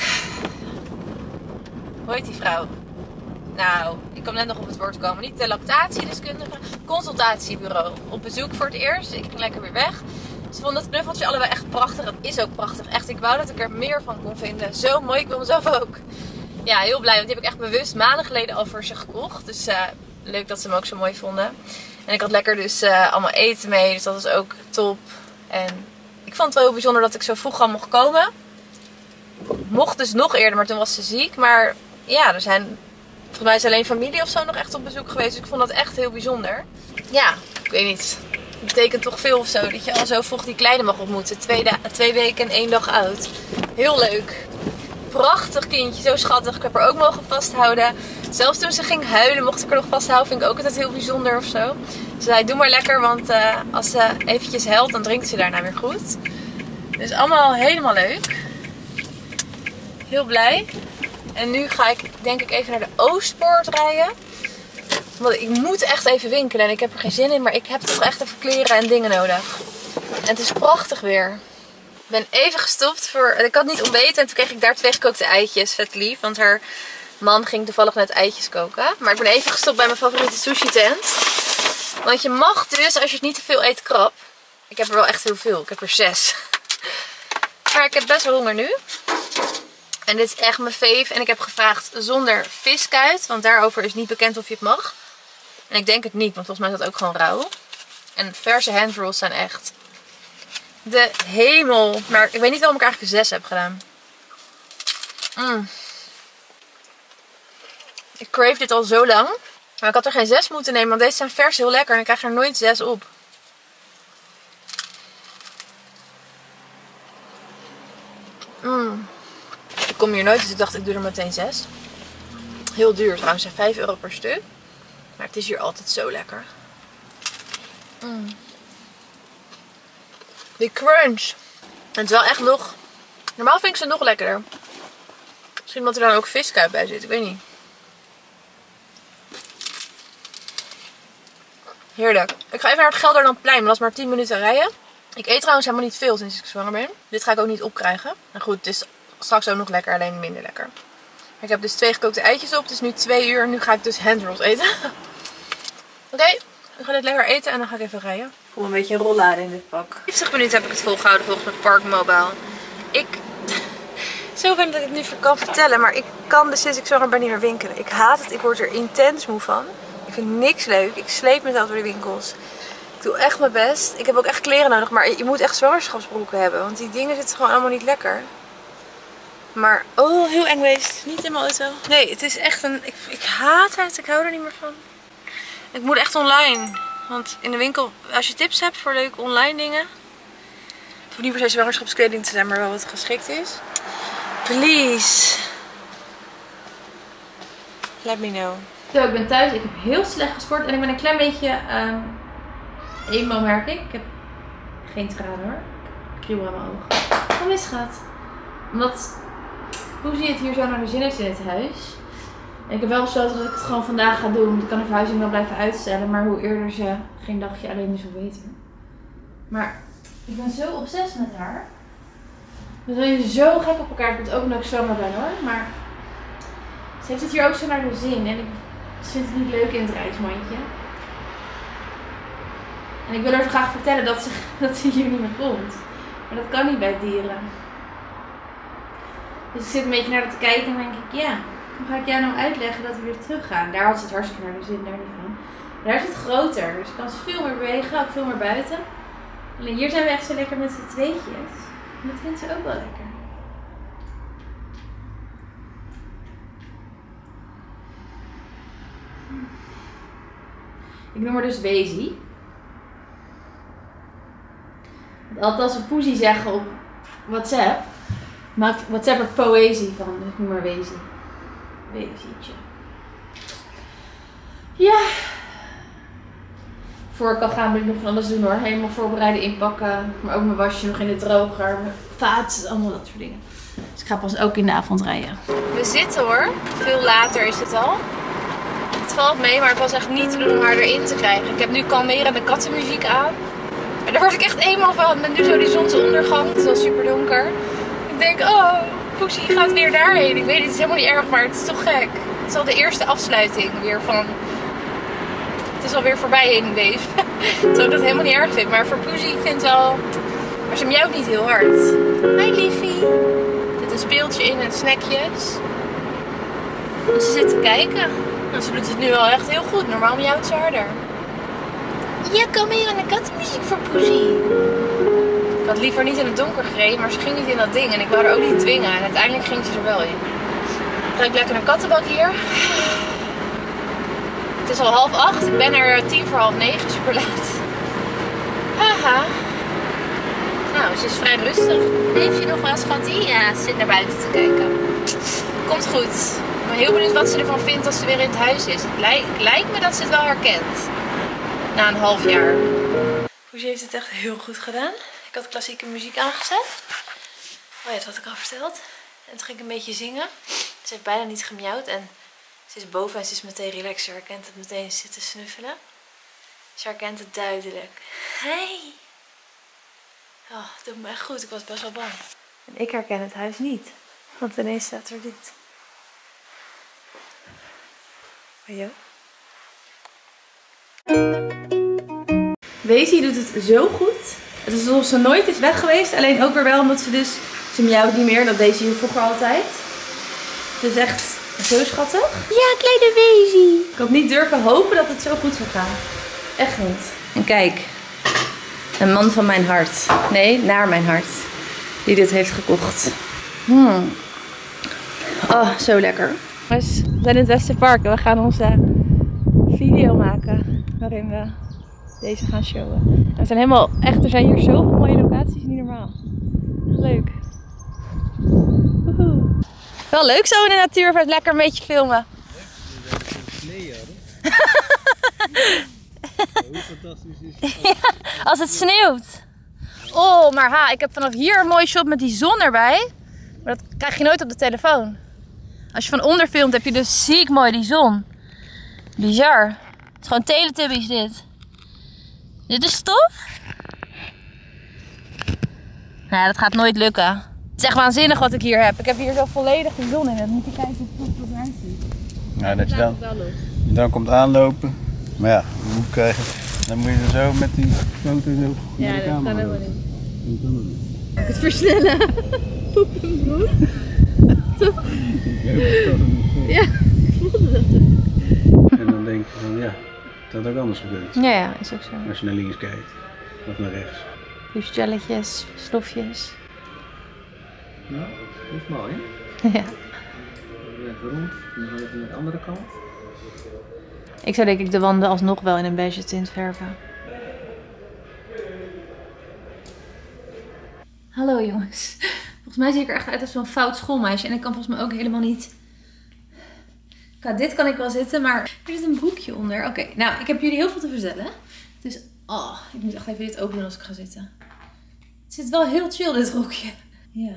Hoe heet die vrouw? Nou, ik kan net nog op het woord komen. Niet de lactatiedeskundige. Consultatiebureau. Op bezoek voor het eerst. Ik ging lekker weer weg. Ze vonden het knuffeltje allebei echt prachtig. Het is ook prachtig. Echt, ik wou dat ik er meer van kon vinden. Zo mooi. Ik wil mezelf ook. Ja, heel blij. Want die heb ik echt bewust maanden geleden al voor ze gekocht. Dus uh, leuk dat ze hem ook zo mooi vonden. En ik had lekker dus uh, allemaal eten mee. Dus dat was ook top. En ik vond het wel heel bijzonder dat ik zo vroeg al mocht komen. Mocht dus nog eerder, maar toen was ze ziek. Maar ja, er zijn Volgens mij is alleen familie of zo nog echt op bezoek geweest. Dus ik vond dat echt heel bijzonder. Ja, ik weet niet. Het betekent toch veel of zo. Dat je al zo vroeg die kleine mag ontmoeten. Twee, twee weken en één dag oud. Heel leuk. Prachtig kindje, zo schattig. Ik heb haar ook mogen vasthouden. Zelfs toen ze ging huilen mocht ik haar nog vasthouden. Vind ik ook altijd heel bijzonder of zo. Ze zei, doe maar lekker, want uh, als ze eventjes huilt, dan drinkt ze daarna weer goed. Dus allemaal helemaal leuk. Heel blij. En nu ga ik denk ik even naar de Oostpoort rijden. Want ik moet echt even winkelen en ik heb er geen zin in. Maar ik heb toch echt even kleren en dingen nodig. En het is prachtig weer. Ik ben even gestopt voor... Ik had niet ontbeten en toen kreeg ik daar twee gekookte eitjes. Vet lief, want haar man ging toevallig net eitjes koken. Maar ik ben even gestopt bij mijn favoriete sushi tent. Want je mag dus, als je het niet te veel eet, krab. Ik heb er wel echt heel veel. Ik heb er zes. Maar ik heb best wel honger nu. En dit is echt mijn fave. En ik heb gevraagd zonder viskuit. Want daarover is niet bekend of je het mag. En ik denk het niet, want volgens mij is dat ook gewoon rauw. En verse handrolls zijn echt de hemel. Maar ik weet niet waarom ik eigenlijk een zes heb gedaan. Mm. Ik crave dit al zo lang. Maar ik had er geen zes moeten nemen, want deze zijn vers heel lekker. En ik krijg er nooit zes op. Mm. Ik kom hier nooit, dus ik dacht ik doe er meteen zes. Heel duur trouwens, vijf euro per stuk. Maar het is hier altijd zo lekker. Mm. Die crunch. En het is wel echt nog... Normaal vind ik ze nog lekkerder. Misschien omdat er dan ook viskuip bij zit, ik weet niet. Heerlijk. Ik ga even naar het Gelderlandplein, maar dat is maar tien minuten rijden. Ik eet trouwens helemaal niet veel sinds ik zwanger ben. Dit ga ik ook niet opkrijgen. Maar goed, het is straks ook nog lekker, alleen minder lekker. Ik heb dus twee gekookte eitjes op. Het is nu twee uur en nu ga ik dus handrolls eten. Oké, okay, ik ga dit lekker eten en dan ga ik even rijden. Ik voel een beetje een rollade in dit pak. vijftig minuten heb ik het volgehouden volgens mijn Parkmobile. Ik... Zo ben dat ik het nu kan vertellen, maar ik kan dus sinds ik zwanger ben niet meer winkelen. Ik haat het, ik word er intens moe van. Ik vind niks leuk. Ik sleep mezelf door de winkels. Ik doe echt mijn best. Ik heb ook echt kleren nodig, maar je moet echt zwangerschapsbroeken hebben. Want die dingen zitten gewoon allemaal niet lekker. Maar, oh, heel eng geweest. Niet in mijn auto. Nee, het is echt een... Ik, ik haat het. Ik hou er niet meer van. Ik moet echt online. Want in de winkel, als je tips hebt voor leuke online dingen. Het hoeft niet per se zwangerschapskleding te zijn, maar wel wat geschikt is. Please. Let me know. Zo, ik ben thuis. Ik heb heel slecht gesport en ik ben een klein beetje um, emo, merk ik. Ik heb geen tranen hoor. Kriebel aan mijn ogen. Wat misgaat? Omdat Poesie het hier zo naar de zin heeft in het huis. En ik heb wel besloten dat ik het gewoon vandaag ga doen. Want ik kan de verhuizing wel blijven uitstellen. Maar hoe eerder ze geen dagje alleen is, hoe beter. Maar ik ben zo obsessief met haar. We zijn zo gek op elkaar. Ik moet ook omdat ik zwanger ben hoor. Maar ze heeft het hier ook zo naar de zin. En ik vind het niet leuk in het reismandje. En ik wil haar zo graag vertellen dat ze, dat ze hier niet meer komt. Maar dat kan niet bij dieren. Dus ik zit een beetje naar dat te kijken en denk ik, ja, hoe ga ik jou nou uitleggen dat we weer terug gaan? Daar had ze het hartstikke naar de zin, daar niet van. Maar daar is het groter, dus kan ze veel meer bewegen, ook veel meer buiten. Alleen hier zijn we echt zo lekker met z'n tweetjes. En dat vindt ze ook wel lekker. Ik noem haar dus Weezie. Altijd als we Poesie zeggen op WhatsApp, maakt WhatsApp er poëzie van. Dus ik noem maar Weezie. Weezietje. Ja. Voor ik kan gaan wil ik nog van alles doen hoor. Helemaal voorbereiden, inpakken. Maar ook mijn wasje nog in de droger. Mijn vaat, allemaal dat soort dingen. Dus ik ga pas ook in de avond rijden. We zitten hoor. Veel later is het al. Het valt mee, maar het was echt niet te doen om haar erin te krijgen. Ik heb nu kalmerende kattenmuziek aan. En daar word ik echt eenmaal van. Met nu zo die zonsondergang. Het is al super donker. Ik denk, oh, Poesie gaat weer daarheen. Ik weet het, het is helemaal niet erg, maar het is toch gek. Het is al de eerste afsluiting weer van... Het is alweer voorbij in weef. Terwijl ik dat helemaal niet erg vind. Maar voor Poesie, ik vind wel... Maar ze miauwt niet heel hard. Hi liefie. Er zit een speeltje in en snackjes. En ze zit te kijken. En ze doet het nu wel echt heel goed. Normaal miauwt ze harder. Ja, kom hier aan de kattenmuziek voor Poesie. Ik had liever niet in het donker gereden, maar ze ging niet in dat ding. En ik wou er ook niet dwingen. En uiteindelijk ging ze er wel in. Dan ga ik lekker een kattenbak hier. Het is al half acht. Ik ben er tien voor half negen. Super laat. Haha. Nou, ze is vrij rustig. Leef je nog wel, schattie? Ja, ze zit naar buiten te kijken. Komt goed. Ik ben heel benieuwd wat ze ervan vindt als ze weer in het huis is. Het lijkt, lijkt me dat ze het wel herkent. Na een half jaar. Poesje heeft het echt heel goed gedaan. Ik had klassieke muziek aangezet. Oh ja, dat had ik al verteld. En toen ging ik een beetje zingen. Ze heeft bijna niet gemiauwd. En ze is boven en ze is meteen relaxed. Ze herkent het meteen zitten snuffelen. Ze herkent het duidelijk. Hey! Oh, het doet me echt goed. Ik was best wel bang. En ik herken het huis niet. Want ineens staat er dit. Hallo? Weesie doet het zo goed. Het is alsof ze nooit is weg geweest. Alleen ook weer wel omdat ze dus... Ze miauwt niet meer. Dat deed ze hier vroeger altijd. Het is echt zo schattig. Ja, kleine Weesie. Ik had niet durven hopen dat het zo goed zou gaan. Echt niet. En kijk. Een man van mijn hart. Nee, naar mijn hart. Die dit heeft gekocht. Hmm. Oh, zo lekker. We zijn in het Westerpark en we gaan onze video maken. Waarin we deze gaan showen. En we zijn helemaal, echt, er zijn hier zoveel mooie locaties, niet normaal. Echt leuk. Woehoe. Wel leuk zo in de natuur, voor het lekker een beetje filmen. Hoe fantastisch is het? Ja, als het sneeuwt. Oh, maar ha, ik heb vanaf hier een mooie shot met die zon erbij. Maar dat krijg je nooit op de telefoon. Als je van onder filmt, heb je dus ziek mooi die zon. Bizar. Het is gewoon Teletubbies dit. Dit is tof. Nou, dat gaat nooit lukken. Het is echt waanzinnig wat ik hier heb. Ik heb hier zo volledig de zon in. Dan moet je kijken hoe het eruit ziet. Ja, dat je dan, dan komt aanlopen. Maar ja, hoe krijg je, dan moet je er zo met die foto zo ja, naar de dat camera kan helemaal lopen. niet. Dat kan ook niet. Het versnellen. Poep in broek. Ja, ik voelde dat ook. En dan denk je van ja, dat had ook anders gebeurd. Ja, ja, is ook zo. Als je naar links kijkt, of naar rechts. Lusjelletjes, slofjes. Ja, dat is mooi. Ja. Even rond, dan gaan we even naar de andere kant. Ik zou denk ik de wanden alsnog wel in een beige tint verven. Hallo jongens. Volgens mij zie ik er echt uit als zo'n fout schoolmeisje. En ik kan volgens mij ook helemaal niet... Qua dit kan ik wel zitten, maar er zit een broekje onder. Oké, okay, nou ik heb jullie heel veel te vertellen. Dus, oh, ik moet echt even dit openen als ik ga zitten. Het zit wel heel chill dit broekje. Ja.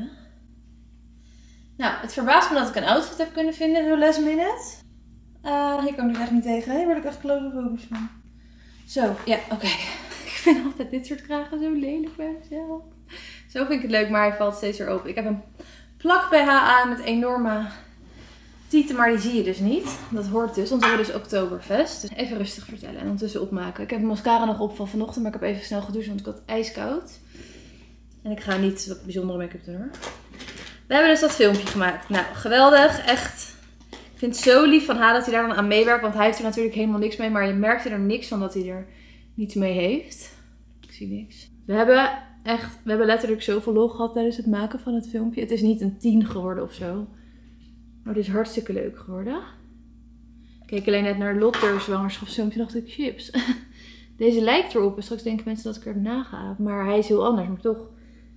Nou, het verbaast me dat ik een outfit heb kunnen vinden in zo'n last minute. Uh, hier kan ik dus echt niet tegen. Hier word ik echt claustrofobisch van. Zo, ja, oké. Okay. Ik vind altijd dit soort kragen zo lelijk bij mezelf. Zo vind ik het leuk, maar hij valt steeds weer open. Ik heb een plak B H aan met enorme tieten, maar die zie je dus niet. Dat hoort dus, want we hebben dus Oktoberfest. Dus even rustig vertellen en ondertussen opmaken. Ik heb mijn mascara nog op van vanochtend, maar ik heb even snel gedoucht, want ik had ijskoud. En ik ga niet wat bijzondere make-up doen hoor. We hebben dus dat filmpje gemaakt. Nou, geweldig. Echt. Ik vind het zo lief van haar dat hij daar dan aan meewerkt. Want hij heeft er natuurlijk helemaal niks mee. Maar je merkte er niks van dat hij er niets mee heeft. Ik zie niks. We hebben echt, we hebben letterlijk zoveel lol gehad tijdens het maken van het filmpje. Het is niet een tien geworden of zo. Maar het is hartstikke leuk geworden. Ik keek alleen net naar Lotte zwangerschapsfilmpje en dacht ik, chips. Deze lijkt erop. En straks denken mensen dat ik er na ga. Maar hij is heel anders. Maar toch.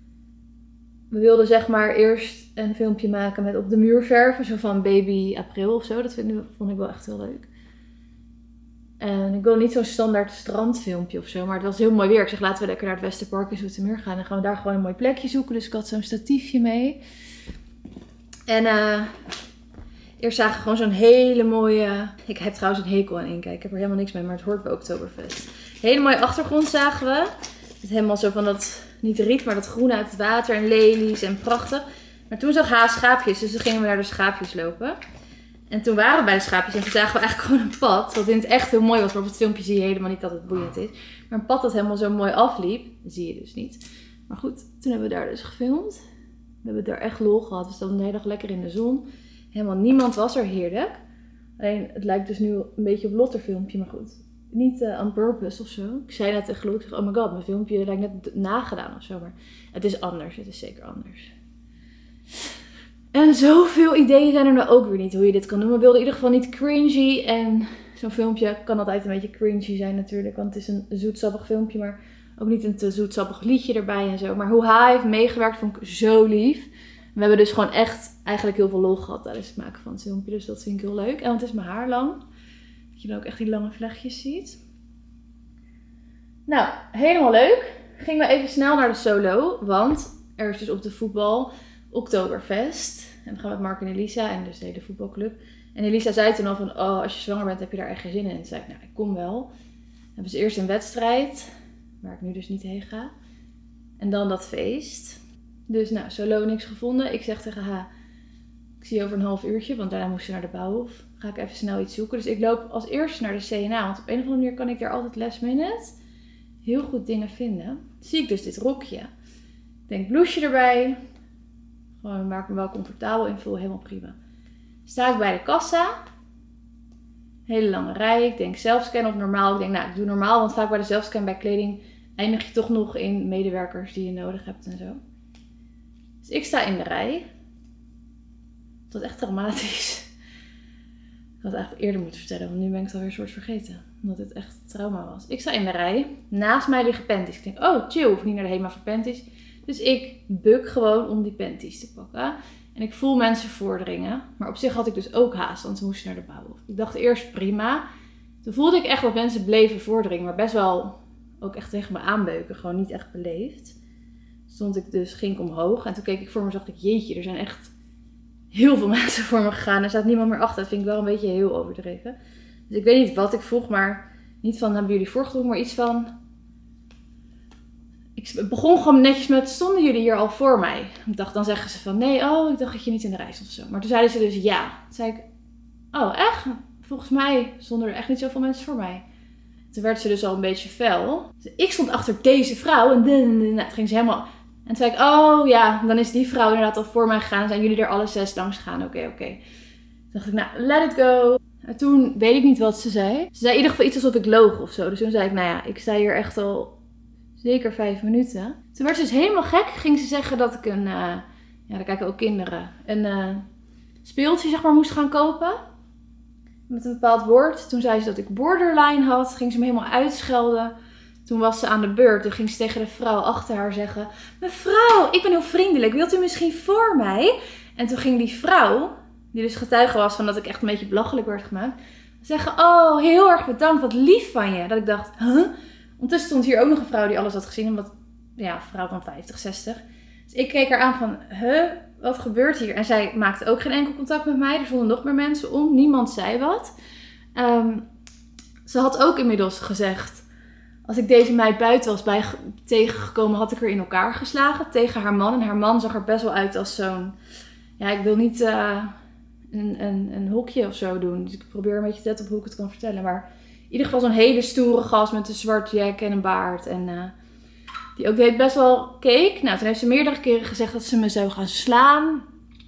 We wilden zeg maar eerst een filmpje maken met op de muur verven. Zo van baby april of zo. Dat vind, vond ik wel echt heel leuk. En ik wilde niet zo'n standaard strandfilmpje of zo. Maar het was heel mooi weer. Ik zeg laten we lekker naar het Westerpark in Zoetermeer gaan. En gaan we daar gewoon een mooi plekje zoeken. Dus ik had zo'n statiefje mee. En uh, eerst zagen we gewoon zo'n hele mooie... Ik heb trouwens een hekel aan inkijk. Ik heb er helemaal niks mee. Maar het hoort bij Oktoberfest. Hele mooie achtergrond zagen we. Het helemaal zo van dat... Niet riet, maar dat groen uit het water en lelies en prachtig. Maar toen zag Haas schaapjes, dus toen gingen we naar de schaapjes lopen. En toen waren we bij de schaapjes en toen zagen we eigenlijk gewoon een pad. Wat in het echt heel mooi was, maar op het filmpje zie je helemaal niet dat het boeiend is. Maar een pad dat helemaal zo mooi afliep, dat zie je dus niet. Maar goed, toen hebben we daar dus gefilmd. We hebben daar echt lol gehad. We stonden de hele dag lekker in de zon. Helemaal niemand was er, heerlijk. Alleen, het lijkt dus nu een beetje op Lotter filmpje, maar goed. Niet uh, on purpose of zo. Ik zei net tegen Lotte, oh my god, mijn filmpje lijkt net nagedaan of zo. Maar het is anders, het is zeker anders. En zoveel ideeën zijn er nou ook weer niet hoe je dit kan doen. We wilden in ieder geval niet cringy en Zo'n filmpje kan altijd een beetje cringy zijn natuurlijk. Want het is een zoetsappig filmpje. Maar ook niet een te zoetsappig liedje erbij en zo. Maar hoe hij heeft meegewerkt vond ik zo lief. We hebben dus gewoon echt eigenlijk heel veel lol gehad tijdens het maken van het filmpje. Dus dat vind ik heel leuk. En want het is mijn haar lang. Dat je dan ook echt die lange vlechtjes ziet. Nou, helemaal leuk. Gingen we even snel naar de solo. Want er is dus op de voetbal Oktoberfest. En dan gaan we met Mark en Elisa en dus de hele voetbalclub. En Elisa zei toen al van, oh, als je zwanger bent heb je daar echt geen zin in. En toen zei ik, nou, ik kom wel. Dan hebben ze eerst een wedstrijd, waar ik nu dus niet heen ga. En dan dat feest. Dus nou, solo niks gevonden. Ik zeg tegen haar, ik zie je over een half uurtje, want daarna moest ze naar de Bouwhof. Ga ik even snel iets zoeken. Dus ik loop als eerste naar de C N A, want op een of andere manier kan ik daar altijd last minute heel goed dingen vinden. Zie ik dus dit rokje. Ik denk, blouseje erbij. Gewoon waar ik me wel comfortabel in voel, helemaal prima. Sta ik bij de kassa. Hele lange rij. Ik denk zelfscan of normaal. Ik denk, nou, ik doe normaal, want vaak bij de zelfscan bij kleding eindig je toch nog in medewerkers die je nodig hebt en zo. Dus ik sta in de rij. Dat was echt dramatisch. Ik had het eigenlijk eerder moeten vertellen, want nu ben ik het alweer een soort vergeten. Omdat het echt trauma was. Ik sta in de rij. Naast mij liggen panties. Ik denk, oh chill, hoef niet naar de HEMA voor panties. Dus ik buk gewoon om die panties te pakken. En ik voel mensen voordringen. Maar op zich had ik dus ook haast, want ze moesten naar de Bouwhof. Ik dacht eerst prima. Toen voelde ik echt dat mensen bleven voordringen. Maar best wel ook echt tegen me aanbeuken. Gewoon niet echt beleefd. Stond ik dus, ging ik omhoog. En toen keek ik voor me, dacht ik, jeetje, er zijn echt heel veel mensen voor me gegaan. Er staat niemand meer achter. Dat vind ik wel een beetje heel overdreven. Dus ik weet niet wat ik vroeg, maar niet van, hebben jullie voorgedrongen, maar iets van... Ik begon gewoon netjes met, stonden jullie hier al voor mij? Ik dacht, dan zeggen ze van, nee, oh, ik dacht dat je niet in de rij stond of zo. Maar toen zeiden ze dus ja. Toen zei ik, oh, echt? Volgens mij stonden er echt niet zoveel mensen voor mij. Toen werd ze dus al een beetje fel. Dus ik stond achter deze vrouw en nou, toen ging ze helemaal... En toen zei ik, oh ja, dan is die vrouw inderdaad al voor mij gegaan. En zijn jullie er alle zes langs gegaan? Oké, okay, oké. Okay. Toen dacht ik, nou, let it go. En toen weet ik niet wat ze zei. Ze zei in ieder geval iets alsof ik loog of zo. Dus toen zei ik, nou ja, ik sta hier echt al zeker vijf minuten. Toen werd ze dus helemaal gek. Ging ze zeggen dat ik een, uh, ja, daar kijken ook kinderen, een uh, speeltje zeg maar moest gaan kopen. Met een bepaald woord. Toen zei ze dat ik borderline had. Ging ze me helemaal uitschelden. Toen was ze aan de beurt. Toen ging ze tegen de vrouw achter haar zeggen, mevrouw, ik ben heel vriendelijk. Wilt u misschien voor mij? En toen ging die vrouw, die dus getuige was van dat ik echt een beetje belachelijk werd gemaakt, zeggen, oh, heel erg bedankt, wat lief van je. Dat ik dacht, huh? Ondertussen stond hier ook nog een vrouw die alles had gezien. En wat, ja, een vrouw van vijftig, zestig. Dus ik keek haar aan van, huh, wat gebeurt hier? En zij maakte ook geen enkel contact met mij. Er stonden nog meer mensen om. Niemand zei wat. Um, ze had ook inmiddels gezegd, als ik deze meid buiten was bij tegengekomen, had ik er in elkaar geslagen tegen haar man. En haar man zag er best wel uit als zo'n, ja, ik wil niet uh, een, een, een hokje of zo doen. Dus ik probeer een beetje te letten op hoe ik het kan vertellen. Maar in ieder geval zo'n hele stoere gast met een zwart jack en een baard. En uh, die ook deed best wel keek. Nou, toen heeft ze meerdere keren gezegd dat ze me zou gaan slaan.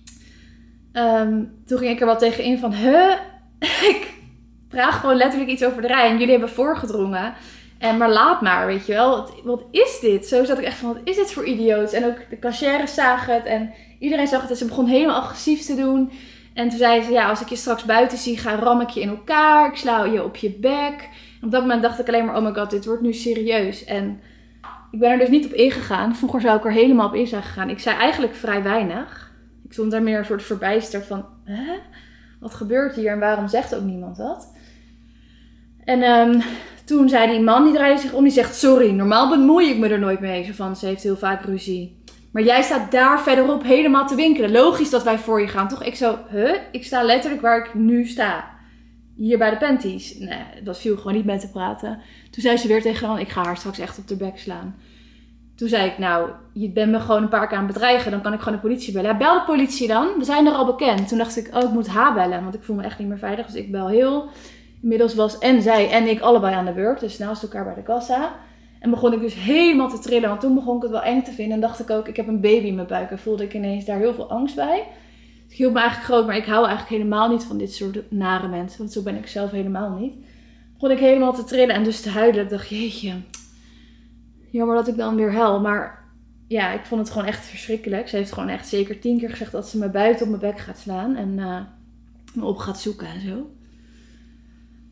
Um, toen ging ik er wel tegen in van, huh, ik vraag gewoon letterlijk iets over de rij. En jullie hebben voorgedrongen. En maar laat maar, weet je wel. Wat, wat is dit? Zo zat ik echt van, wat is dit voor idioot? En ook de cashiers zagen het. En iedereen zag het. En ze begon helemaal agressief te doen. En toen zei ze, ja, als ik je straks buiten zie, ga ram ik je in elkaar. Ik sla je op je bek. En op dat moment dacht ik alleen maar, oh my god, dit wordt nu serieus. En ik ben er dus niet op ingegaan. Vroeger zou ik er helemaal op in zijn gegaan. Ik zei eigenlijk vrij weinig. Ik stond daar meer een soort verbijsterd van, hè? Wat gebeurt hier en waarom zegt ook niemand dat? En um, toen zei die man, die draaide zich om, die zegt, sorry, normaal bemoei ik me er nooit mee. Zo van, ze heeft heel vaak ruzie. Maar jij staat daar verderop helemaal te winkelen. Logisch dat wij voor je gaan, toch? Ik zo, huh? Ik sta letterlijk waar ik nu sta. Hier bij de panties. Nee, dat viel gewoon niet met te praten. Toen zei ze weer tegen me, ik ga haar straks echt op de bek slaan. Toen zei ik, nou, je bent me gewoon een paar keer aan het bedreigen. Dan kan ik gewoon de politie bellen. Ja, bel de politie dan. We zijn er al bekend. Toen dacht ik, oh, ik moet haar bellen. Want ik voel me echt niet meer veilig. Dus ik bel heel. Inmiddels was en zij en ik allebei aan de beurt. Dus naast elkaar bij de kassa. En begon ik dus helemaal te trillen. Want toen begon ik het wel eng te vinden. En dacht ik ook, ik heb een baby in mijn buik. En voelde ik ineens daar heel veel angst bij. Het hield me eigenlijk groot. Maar ik hou eigenlijk helemaal niet van dit soort nare mensen. Want zo ben ik zelf helemaal niet. Begon ik helemaal te trillen en dus te huilen. Ik dacht, jeetje. Jammer dat ik dan weer huil. Maar ja, ik vond het gewoon echt verschrikkelijk. Ze heeft gewoon echt zeker tien keer gezegd dat ze me buiten op mijn bek gaat slaan. En uh, me op gaat zoeken en zo.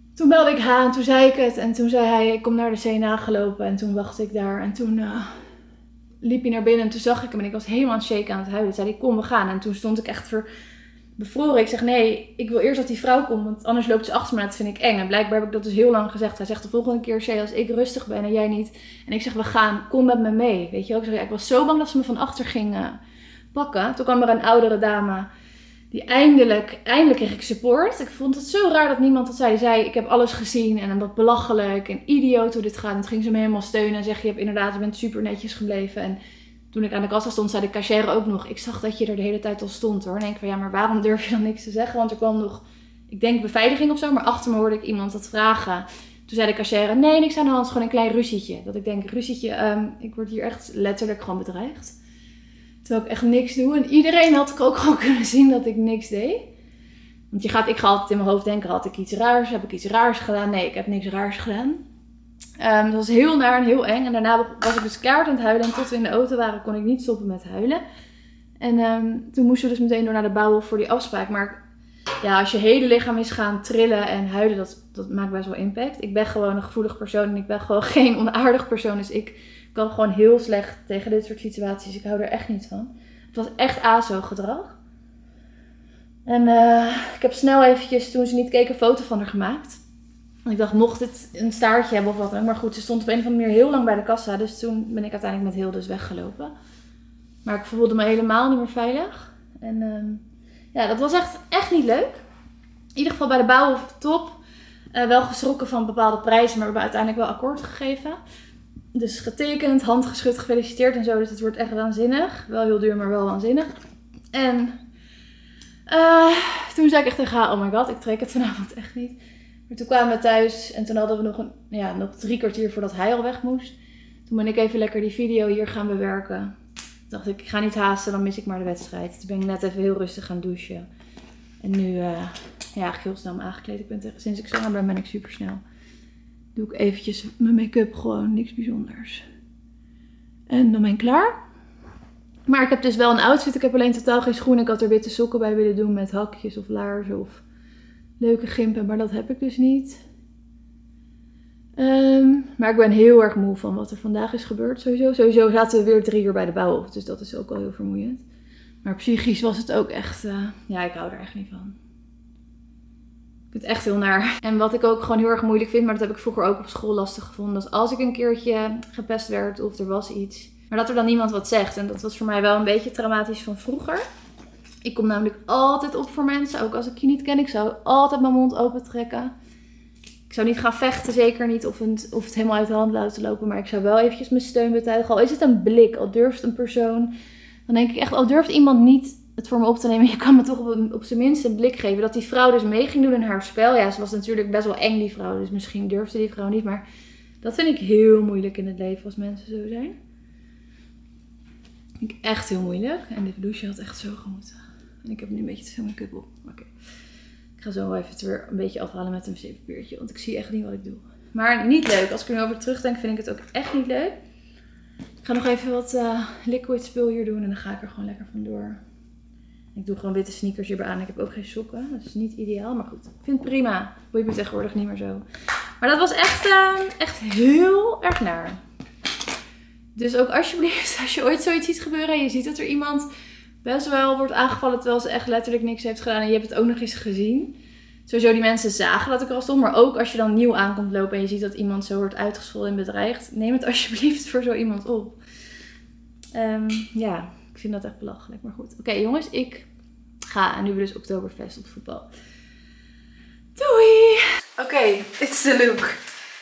Toen belde ik haar en toen zei ik het. En toen zei hij, ik kom naar de C N A gelopen. En toen wachtte ik daar. En toen uh, liep hij naar binnen. En toen zag ik hem en ik was helemaal aan het shaken, aan het huilen. Toen zei hij, kom, we gaan. En toen stond ik echt ver... bevroren. Ik zeg, nee, ik wil eerst dat die vrouw komt, want anders loopt ze achter me en dat vind ik eng. En blijkbaar heb ik dat dus heel lang gezegd. Hij zegt de volgende keer, Shay, als ik rustig ben en jij niet. En ik zeg, we gaan, kom met me mee. Weet je wel? Ik zeg, ja, ik was zo bang dat ze me van achter ging uh, pakken. Toen kwam er een oudere dame, die eindelijk, eindelijk kreeg ik support. Ik vond het zo raar dat niemand dat zei. Die zei, ik heb alles gezien en wat belachelijk en idioot hoe dit gaat. En toen ging ze me helemaal steunen en zeg, je hebt inderdaad, je bent super netjes gebleven. En toen ik aan de kassa stond, zei de cashier ook nog, ik zag dat je er de hele tijd al stond hoor. En denk ik van, ja, maar waarom durf je dan niks te zeggen? Want er kwam nog, ik denk beveiliging of zo, maar achter me hoorde ik iemand dat vragen. Toen zei de cashier, nee, niks aan de hand, gewoon een klein ruzietje. Dat ik denk, ruzietje, um, ik word hier echt letterlijk gewoon bedreigd. Terwijl ik echt niks doe. En iedereen had ik ook gewoon kunnen zien dat ik niks deed. Want je gaat, ik ga altijd in mijn hoofd denken, had ik iets raars? Heb ik iets raars gedaan? Nee, ik heb niks raars gedaan. Um, dat was heel naar en heel eng. En daarna was ik dus keihard aan het huilen. En tot we in de auto waren, kon ik niet stoppen met huilen. En um, toen moesten we dus meteen door naar de Bouwhof voor die afspraak. Maar ja, als je hele lichaam is gaan trillen en huilen, dat, dat maakt best wel impact. Ik ben gewoon een gevoelig persoon en ik ben gewoon geen onaardig persoon. Dus ik kan gewoon heel slecht tegen dit soort situaties. Ik hou er echt niet van. Het was echt A S O gedrag. En uh, ik heb snel eventjes, toen ze niet keken, een foto van haar gemaakt. Ik dacht, mocht het een staartje hebben of wat dan. Maar goed, ze stond op een of andere manier heel lang bij de kassa. Dus toen ben ik uiteindelijk met heel dus weggelopen. Maar ik voelde me helemaal niet meer veilig. En um, ja, dat was echt, echt niet leuk. In ieder geval bij de Bouwhof top. Uh, wel geschrokken van bepaalde prijzen, maar we hebben uiteindelijk wel akkoord gegeven. Dus getekend, handgeschud, gefeliciteerd en zo. Dus het wordt echt waanzinnig. Wel heel duur, maar wel waanzinnig. En uh, toen zei ik echt tegen haar, oh my god, ik trek het vanavond echt niet. Maar toen kwamen we thuis en toen hadden we nog, een, ja, nog drie kwartier voordat hij al weg moest. Toen ben ik even lekker die video hier gaan bewerken. Toen dacht ik, ik ga niet haasten, dan mis ik maar de wedstrijd. Toen ben ik net even heel rustig gaan douchen. En nu, uh, ja, eigenlijk heel snel me aangekleed. Ik ben tegen, sinds ik zwanger ben, ben ik super snel. Doe ik eventjes mijn make-up, gewoon niks bijzonders. En dan ben ik klaar. Maar ik heb dus wel een outfit. Ik heb alleen totaal geen schoenen. Ik had er witte sokken bij willen doen met hakjes of laarzen of leuke gimpen. Maar dat heb ik dus niet. Um, maar ik ben heel erg moe van wat er vandaag is gebeurd sowieso. Sowieso zaten we weer drie uur bij de Bouwhof. Dus dat is ook wel heel vermoeiend. Maar psychisch was het ook echt, uh, ja, ik hou er echt niet van. Ik vind het echt heel naar. En wat ik ook gewoon heel erg moeilijk vind, maar dat heb ik vroeger ook op school lastig gevonden. Dat als ik een keertje gepest werd of er was iets, maar dat er dan niemand wat zegt. En dat was voor mij wel een beetje traumatisch van vroeger. Ik kom namelijk altijd op voor mensen, ook als ik je niet ken. Ik zou altijd mijn mond open trekken. Ik zou niet gaan vechten, zeker niet of het, of het helemaal uit de hand laten lopen. Maar ik zou wel eventjes mijn steun betuigen. Al is het een blik, al durft een persoon. Dan denk ik echt, al durft iemand niet het voor me op te nemen. Je kan me toch op, op zijn minst een blik geven. Dat die vrouw dus mee ging doen in haar spel. Ja, ze was natuurlijk best wel eng, die vrouw. Dus misschien durfde die vrouw niet. Maar dat vind ik heel moeilijk in het leven als mensen zo zijn. Dat vind ik echt heel moeilijk. En dit douche had echt zo gemoeten. En ik heb nu een beetje te veel make-up op. Oké. Okay. Ik ga zo wel even het weer een beetje afhalen met een wc-papiertje. Want ik zie echt niet wat ik doe. Maar niet leuk. Als ik er nu over terugdenk, vind ik het ook echt niet leuk. Ik ga nog even wat uh, liquid spul hier doen. En dan ga ik er gewoon lekker vandoor. Ik doe gewoon witte sneakers hierbij aan. Ik heb ook geen sokken. Dat is niet ideaal. Maar goed. Ik vind het prima. Boeit me tegenwoordig niet meer zo. Maar dat was echt, uh, echt heel erg naar. Dus ook alsjeblieft, als je ooit zoiets ziet gebeuren. En je ziet dat er iemand best wel wordt aangevallen terwijl ze echt letterlijk niks heeft gedaan. En je hebt het ook nog eens gezien. Sowieso die mensen zagen dat ik er al stond. Maar ook als je dan nieuw aankomt lopen en je ziet dat iemand zo wordt uitgescholden en bedreigd. Neem het alsjeblieft voor zo iemand op. Um, ja, ik vind dat echt belachelijk. Maar goed. Oké okay, jongens, ik ga. En nu weer dus Oktoberfest op voetbal. Doei! Oké, okay, dit is de look.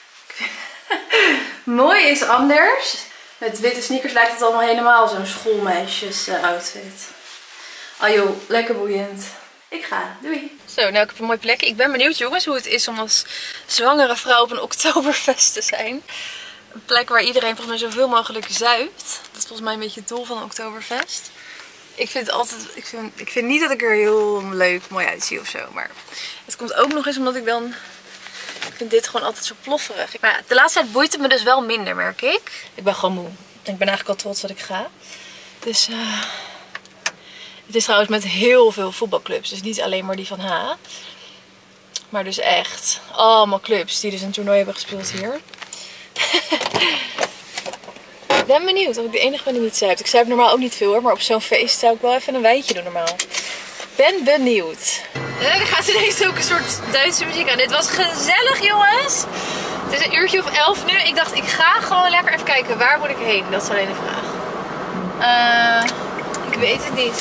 Mooi is anders. Met witte sneakers lijkt het allemaal helemaal zo'n schoolmeisjes uh, outfit. Ah joh, lekker boeiend. Ik ga, doei. Zo, nou ik heb een mooi plekje. Ik ben benieuwd jongens hoe het is om als zwangere vrouw op een Oktoberfest te zijn. Een plek waar iedereen volgens mij zoveel mogelijk zuipt. Dat is volgens mij een beetje het doel van een Oktoberfest. Ik vind het altijd, ik vind, ik vind niet dat ik er heel leuk mooi uitzie of zo. Maar het komt ook nog eens omdat ik dan, ik vind dit gewoon altijd zo plofferig. Maar ja, de laatste tijd boeit het me dus wel minder, merk ik. Ik ben gewoon moe. Ik ben eigenlijk al trots dat ik ga. Dus uh, het is trouwens met heel veel voetbalclubs. Dus niet alleen maar die van H. Maar dus echt allemaal clubs die dus een toernooi hebben gespeeld hier. Ik ben benieuwd of ik de enige ben die niet zuipt. Ik zuip normaal ook niet veel hoor, maar op zo'n feest zou ik wel even een wijntje doen normaal. Ben benieuwd. En dan gaat ineens ook een soort Duitse muziek aan. Dit was gezellig jongens. Het is een uurtje of elf nu. Ik dacht ik ga gewoon lekker even kijken. Waar moet ik heen? Dat is alleen de vraag. Uh, ik weet het niet.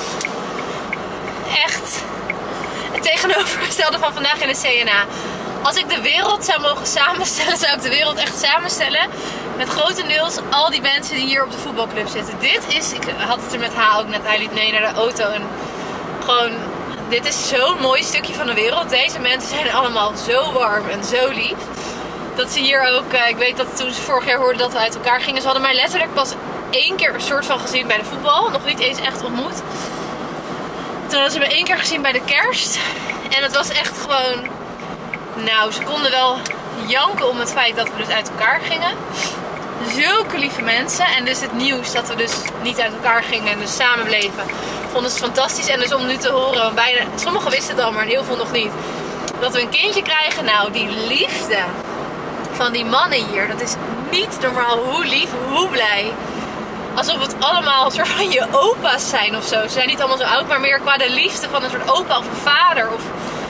Echt. Het tegenovergestelde van vandaag in de C N A. Als ik de wereld zou mogen samenstellen, zou ik de wereld echt samenstellen. Met grotendeels al die mensen die hier op de voetbalclub zitten. Dit is, ik had het er met haar ook net. Hij liep mee naar de auto en gewoon, dit is zo'n mooi stukje van de wereld. Deze mensen zijn allemaal zo warm en zo lief. Dat ze hier ook, ik weet dat toen ze vorig jaar hoorden dat we uit elkaar gingen. Ze hadden mij letterlijk pas één keer een soort van gezien bij de voetbal. Nog niet eens echt ontmoet. Toen hadden ze me één keer gezien bij de kerst. En het was echt gewoon, nou ze konden wel janken om het feit dat we dus uit elkaar gingen. Zulke lieve mensen. En dus het nieuws dat we dus niet uit elkaar gingen en dus samen bleven. Vonden ze fantastisch. En dus om nu te horen, want bijna, sommigen wisten het al, maar heel veel nog niet. Dat we een kindje krijgen. Nou, die liefde van die mannen hier. Dat is niet normaal hoe lief, hoe blij. Alsof het allemaal een soort van je opa's zijn of zo. Ze zijn niet allemaal zo oud, maar meer qua de liefde van een soort opa of een vader. Of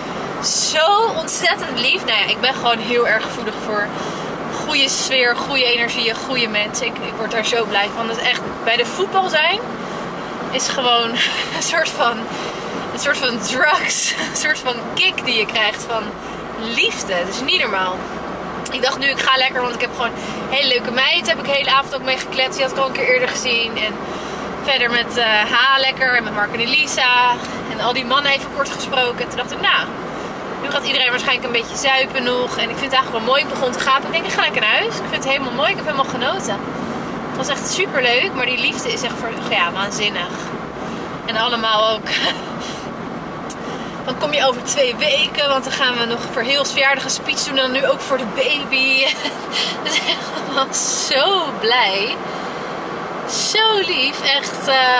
zo ontzettend lief. Nou ja, ik ben gewoon heel erg gevoelig voor goede sfeer, goede energie, goede mensen. Ik, ik word daar zo blij van. Dat is echt, bij de voetbal zijn is gewoon een soort van, een soort van drugs. Een soort van kick die je krijgt van liefde. Dat is niet normaal. Ik dacht nu, ik ga lekker, want ik heb gewoon een hele leuke meid. Heb ik de hele avond ook mee gekletst. Die had ik al een keer eerder gezien. En verder met uh, Ha lekker. En met Mark en Elisa. En al die mannen even kort gesproken. Toen dacht ik, nou, nu gaat iedereen waarschijnlijk een beetje zuipen nog. En ik vind het eigenlijk wel mooi. Ik begon te gapen. Ik denk, ik ga lekker naar huis. Ik vind het helemaal mooi. Ik heb helemaal genoten. Het was echt super leuk. Maar die liefde is echt voor, ja, waanzinnig. En allemaal ook. Dan kom je over twee weken, want dan gaan we nog voor heel verjaardag een speech doen. En dan nu ook voor de baby. Dus ik was zo blij. Zo lief, echt. Uh...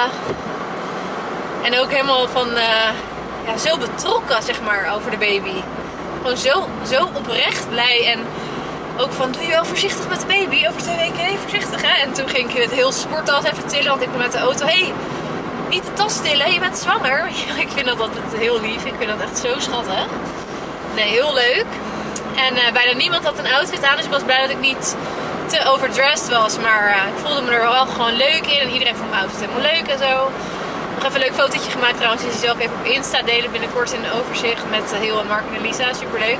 En ook helemaal van, uh... ja, zo betrokken, zeg maar, over de baby. Gewoon zo, zo oprecht blij. En ook van, doe je wel voorzichtig met de baby? Over twee weken, hé, voorzichtig hè. En toen ging ik het heel sporttas even tillen, want ik ben met de auto. Hé, niet de tas tillen, je bent zwanger. Ik vind dat altijd heel lief. Ik vind dat echt zo schattig. Nee, heel leuk. En uh, bijna niemand had een outfit aan. Dus ik was blij dat ik niet te overdressed was. Maar uh, ik voelde me er wel gewoon leuk in. En iedereen vond mijn outfit helemaal leuk en zo. Nog even een leuk fotootje gemaakt trouwens. Die zal ik even op Insta delen binnenkort in een overzicht. Met uh, heel en Mark en Elisa. Super leuk.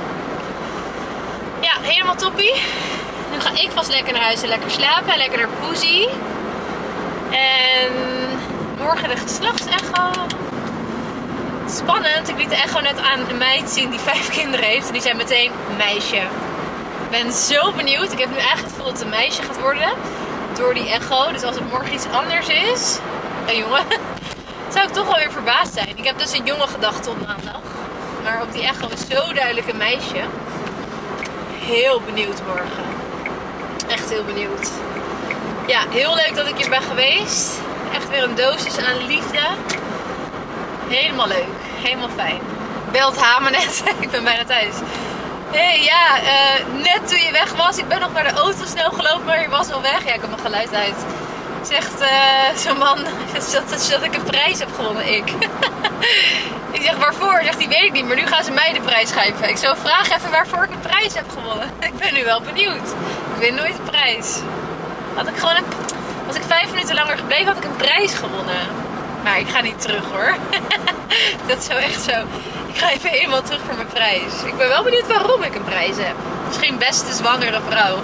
Ja, helemaal toppie. Nu ga ik vast lekker naar huis en lekker slapen. Lekker naar Poesie. En morgen de geslachtsecho. Spannend. Ik liet de echo net aan een meid zien die vijf kinderen heeft. En die zei meteen meisje. Ik ben zo benieuwd. Ik heb nu eigenlijk het gevoel dat het een meisje gaat worden. Door die echo. Dus als het morgen iets anders is. Een jongen. Zou ik toch wel weer verbaasd zijn. Ik heb dus een jongen gedacht tot maandag. Maar op die echo is zo duidelijk een meisje. Heel benieuwd morgen. Echt heel benieuwd. Ja, heel leuk dat ik hier ben geweest. Echt weer een dosis aan liefde. Helemaal leuk. Helemaal fijn. Belt Hamer net. Ik ben bijna thuis. Hé, hey, ja, uh, net toen je weg was. Ik ben nog naar de auto snel gelopen, maar je was al weg. Ja, ik heb mijn geluid uit. Zegt uh, zo'n man dat, dat, dat ik een prijs heb gewonnen. Ik. Ik zeg, waarvoor? Zegt hij, weet ik niet, maar nu gaan ze mij de prijs geven. Ik zou vragen even waarvoor ik een prijs heb gewonnen. Ik ben nu wel benieuwd. Ik win nooit een prijs. Had ik gewoon een... Was ik vijf minuten langer gebleven, had ik een prijs gewonnen. Maar ik ga niet terug hoor. Dat is zo echt zo. Ik ga even helemaal terug voor mijn prijs. Ik ben wel benieuwd waarom ik een prijs heb. Misschien beste zwangere vrouw.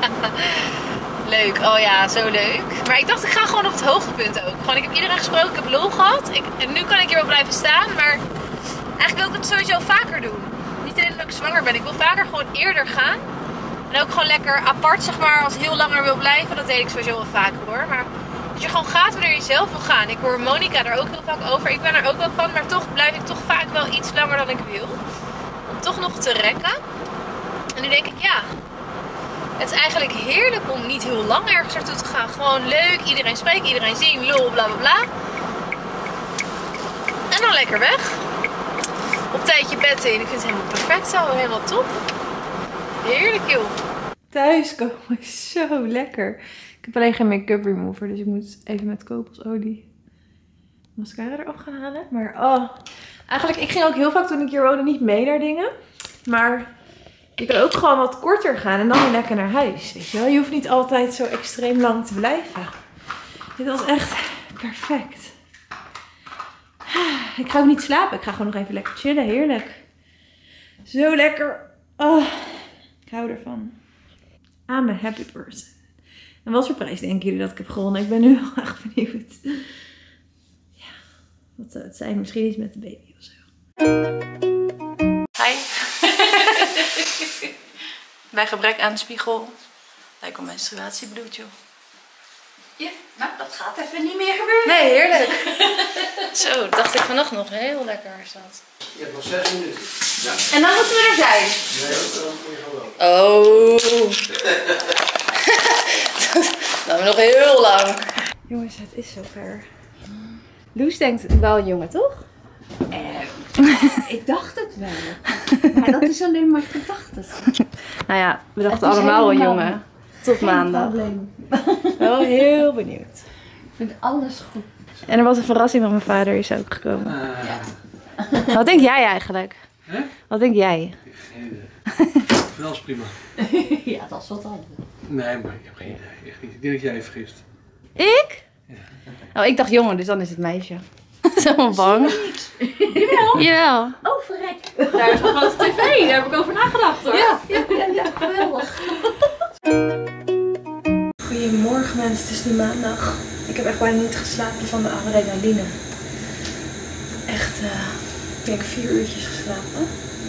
Leuk. Oh ja, zo leuk. Maar ik dacht, ik ga gewoon op het hoogtepunt ook. Gewoon, ik heb iedereen gesproken, ik heb lol gehad. Ik, en nu kan ik hier wel blijven staan. Maar eigenlijk wil ik het sowieso vaker doen. Niet alleen dat ik zwanger ben. Ik wil vaker gewoon eerder gaan. En ook gewoon lekker apart, zeg maar, als ik heel langer wil blijven. Dat deed ik sowieso wel vaker hoor. Maar dat je gewoon gaat wanneer je zelf wil gaan. Ik hoor Monica daar ook heel vaak over. Ik ben er ook wel van. Maar toch blijf ik toch vaak wel iets langer dan ik wil. Om toch nog te rekken. En nu denk ik, ja... Het is eigenlijk heerlijk om niet heel lang ergens naartoe te gaan. Gewoon leuk, iedereen spreken, iedereen zien, lol, bla bla bla. En dan lekker weg. op tijdje bed in. Ik vind het helemaal perfect zo. Helemaal top. Heerlijk joh. Thuiskomen is zo lekker. Ik heb alleen geen make-up remover. Dus ik moet even met kokosolie mascara eraf gaan halen. Maar oh, eigenlijk, ik ging ook heel vaak toen ik hier woonde niet mee naar dingen. Maar je kan ook gewoon wat korter gaan en dan weer lekker naar huis. Weet je wel? Je hoeft niet altijd zo extreem lang te blijven. Dit was echt perfect. Ik ga ook niet slapen. Ik ga gewoon nog even lekker chillen. Heerlijk. Zo lekker. Oh, ik hou ervan. I'm a happy person. En wat voor prijs denken jullie dat ik heb gewonnen? Ik ben nu wel echt benieuwd. Ja, wat zou het zijn? Misschien iets met de baby of zo. Hi. Bij gebrek aan spiegel lijkt op menstruatiebloed, joh. Ja, nou dat gaat even niet meer gebeuren. Nee, heerlijk. Zo, dacht ik vannacht nog. Heel lekker is dat. Je hebt nog zes minuten. Ja. En dan moeten we er zijn. Nee, dan moet je gewoon Oh. Dat is nog heel lang. Jongens, het is zover. Loes denkt wel een jongen, toch? Eh, ik dacht het wel. Maar dat is alleen maar gedachten. Nou ja, we dachten Het is allemaal een helemaal jongen. Tot Geen maandag. probleem. Wel heel benieuwd. Ik vind alles goed. En er was een verrassing van mijn vader, is ook gekomen. Uh, Wat denk jij eigenlijk? Hè? Wat denk jij? Geen idee. Dat is prima. Ja, dat is wat anders. Nee, maar ik heb geen idee. Echt niet. Ik denk dat jij je vergist. Ik? Oh, ik dacht jongen, dus dan is het meisje. Dat is helemaal bang. Jawel. Jawel. Oh, verrek. Daar is een grote tv, daar heb ik over nagedacht hoor. Ja, ja, ja, ja, geweldig. Goedemorgen mensen, het is nu maandag. Ik heb echt bijna niet geslapen van de adrenaline. Echt, uh, ik denk vier uurtjes geslapen.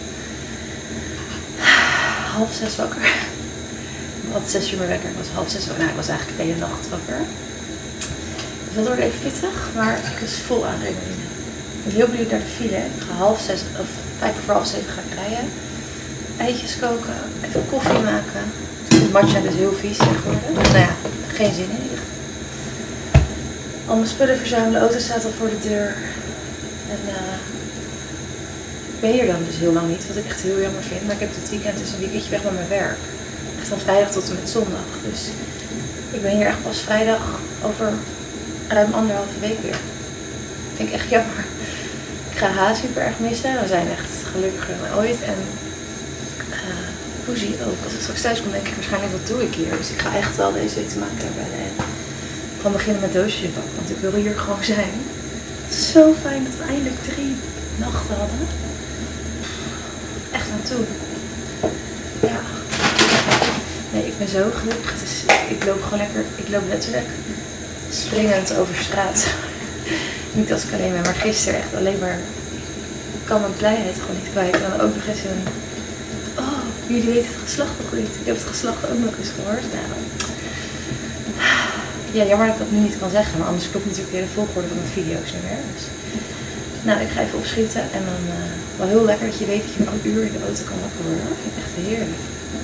Half zes wakker. Ik had zes uur mijn wekker, ik was half zes wakker. Nou, ik was eigenlijk de hele nacht wakker. Dus dat wordt even pittig, maar ik was vol adrenaline. Ik ben heel benieuwd naar de file. Ik ga half zes, of vijf voor half zeven ga ik rijden. Eitjes koken, even koffie maken. De matcha is heel vies geworden. Nou ja, geen zin in ieder geval. Al mijn spullen verzamelen, de auto staat al voor de deur. En uh, ik ben hier dan dus heel lang niet, wat ik echt heel jammer vind. Maar ik heb dit weekend dus een weekendje weg met mijn werk. Echt van vrijdag tot en met zondag. Dus ik ben hier echt pas vrijdag over ruim anderhalve week weer. Vind ik echt jammer. Ik ga haar super erg missen. We zijn echt gelukkiger dan ooit. En uh, Poesie ook. Als ik straks thuis kom denk ik waarschijnlijk wat doe ik hier. Dus ik ga echt wel deze week te maken hebben. En gewoon beginnen met doosjes inpakken. Want ik wil hier gewoon zijn. Het is zo fijn dat we eindelijk drie nachten hadden. Echt naartoe. Ja. Nee, ik ben zo gelukkig. Het is, ik loop gewoon lekker. Ik loop letterlijk springend over straat. Niet als ik alleen ben, maar gisteren echt alleen maar. Ik kan mijn blijheid gewoon niet kwijt. En dan ook nog eens een. Oh, jullie weten het geslacht nog niet. Ik heb het geslacht ook nog eens gehoord. Nou, ja, jammer dat ik dat nu niet kan zeggen, maar anders klopt natuurlijk weer de volgorde van mijn video's nu weer. Dus. Nou, ik ga even opschieten en dan uh, wel heel lekker dat je weet dat je nog een uur in de auto kan wakker worden. Dat vind ik echt heerlijk.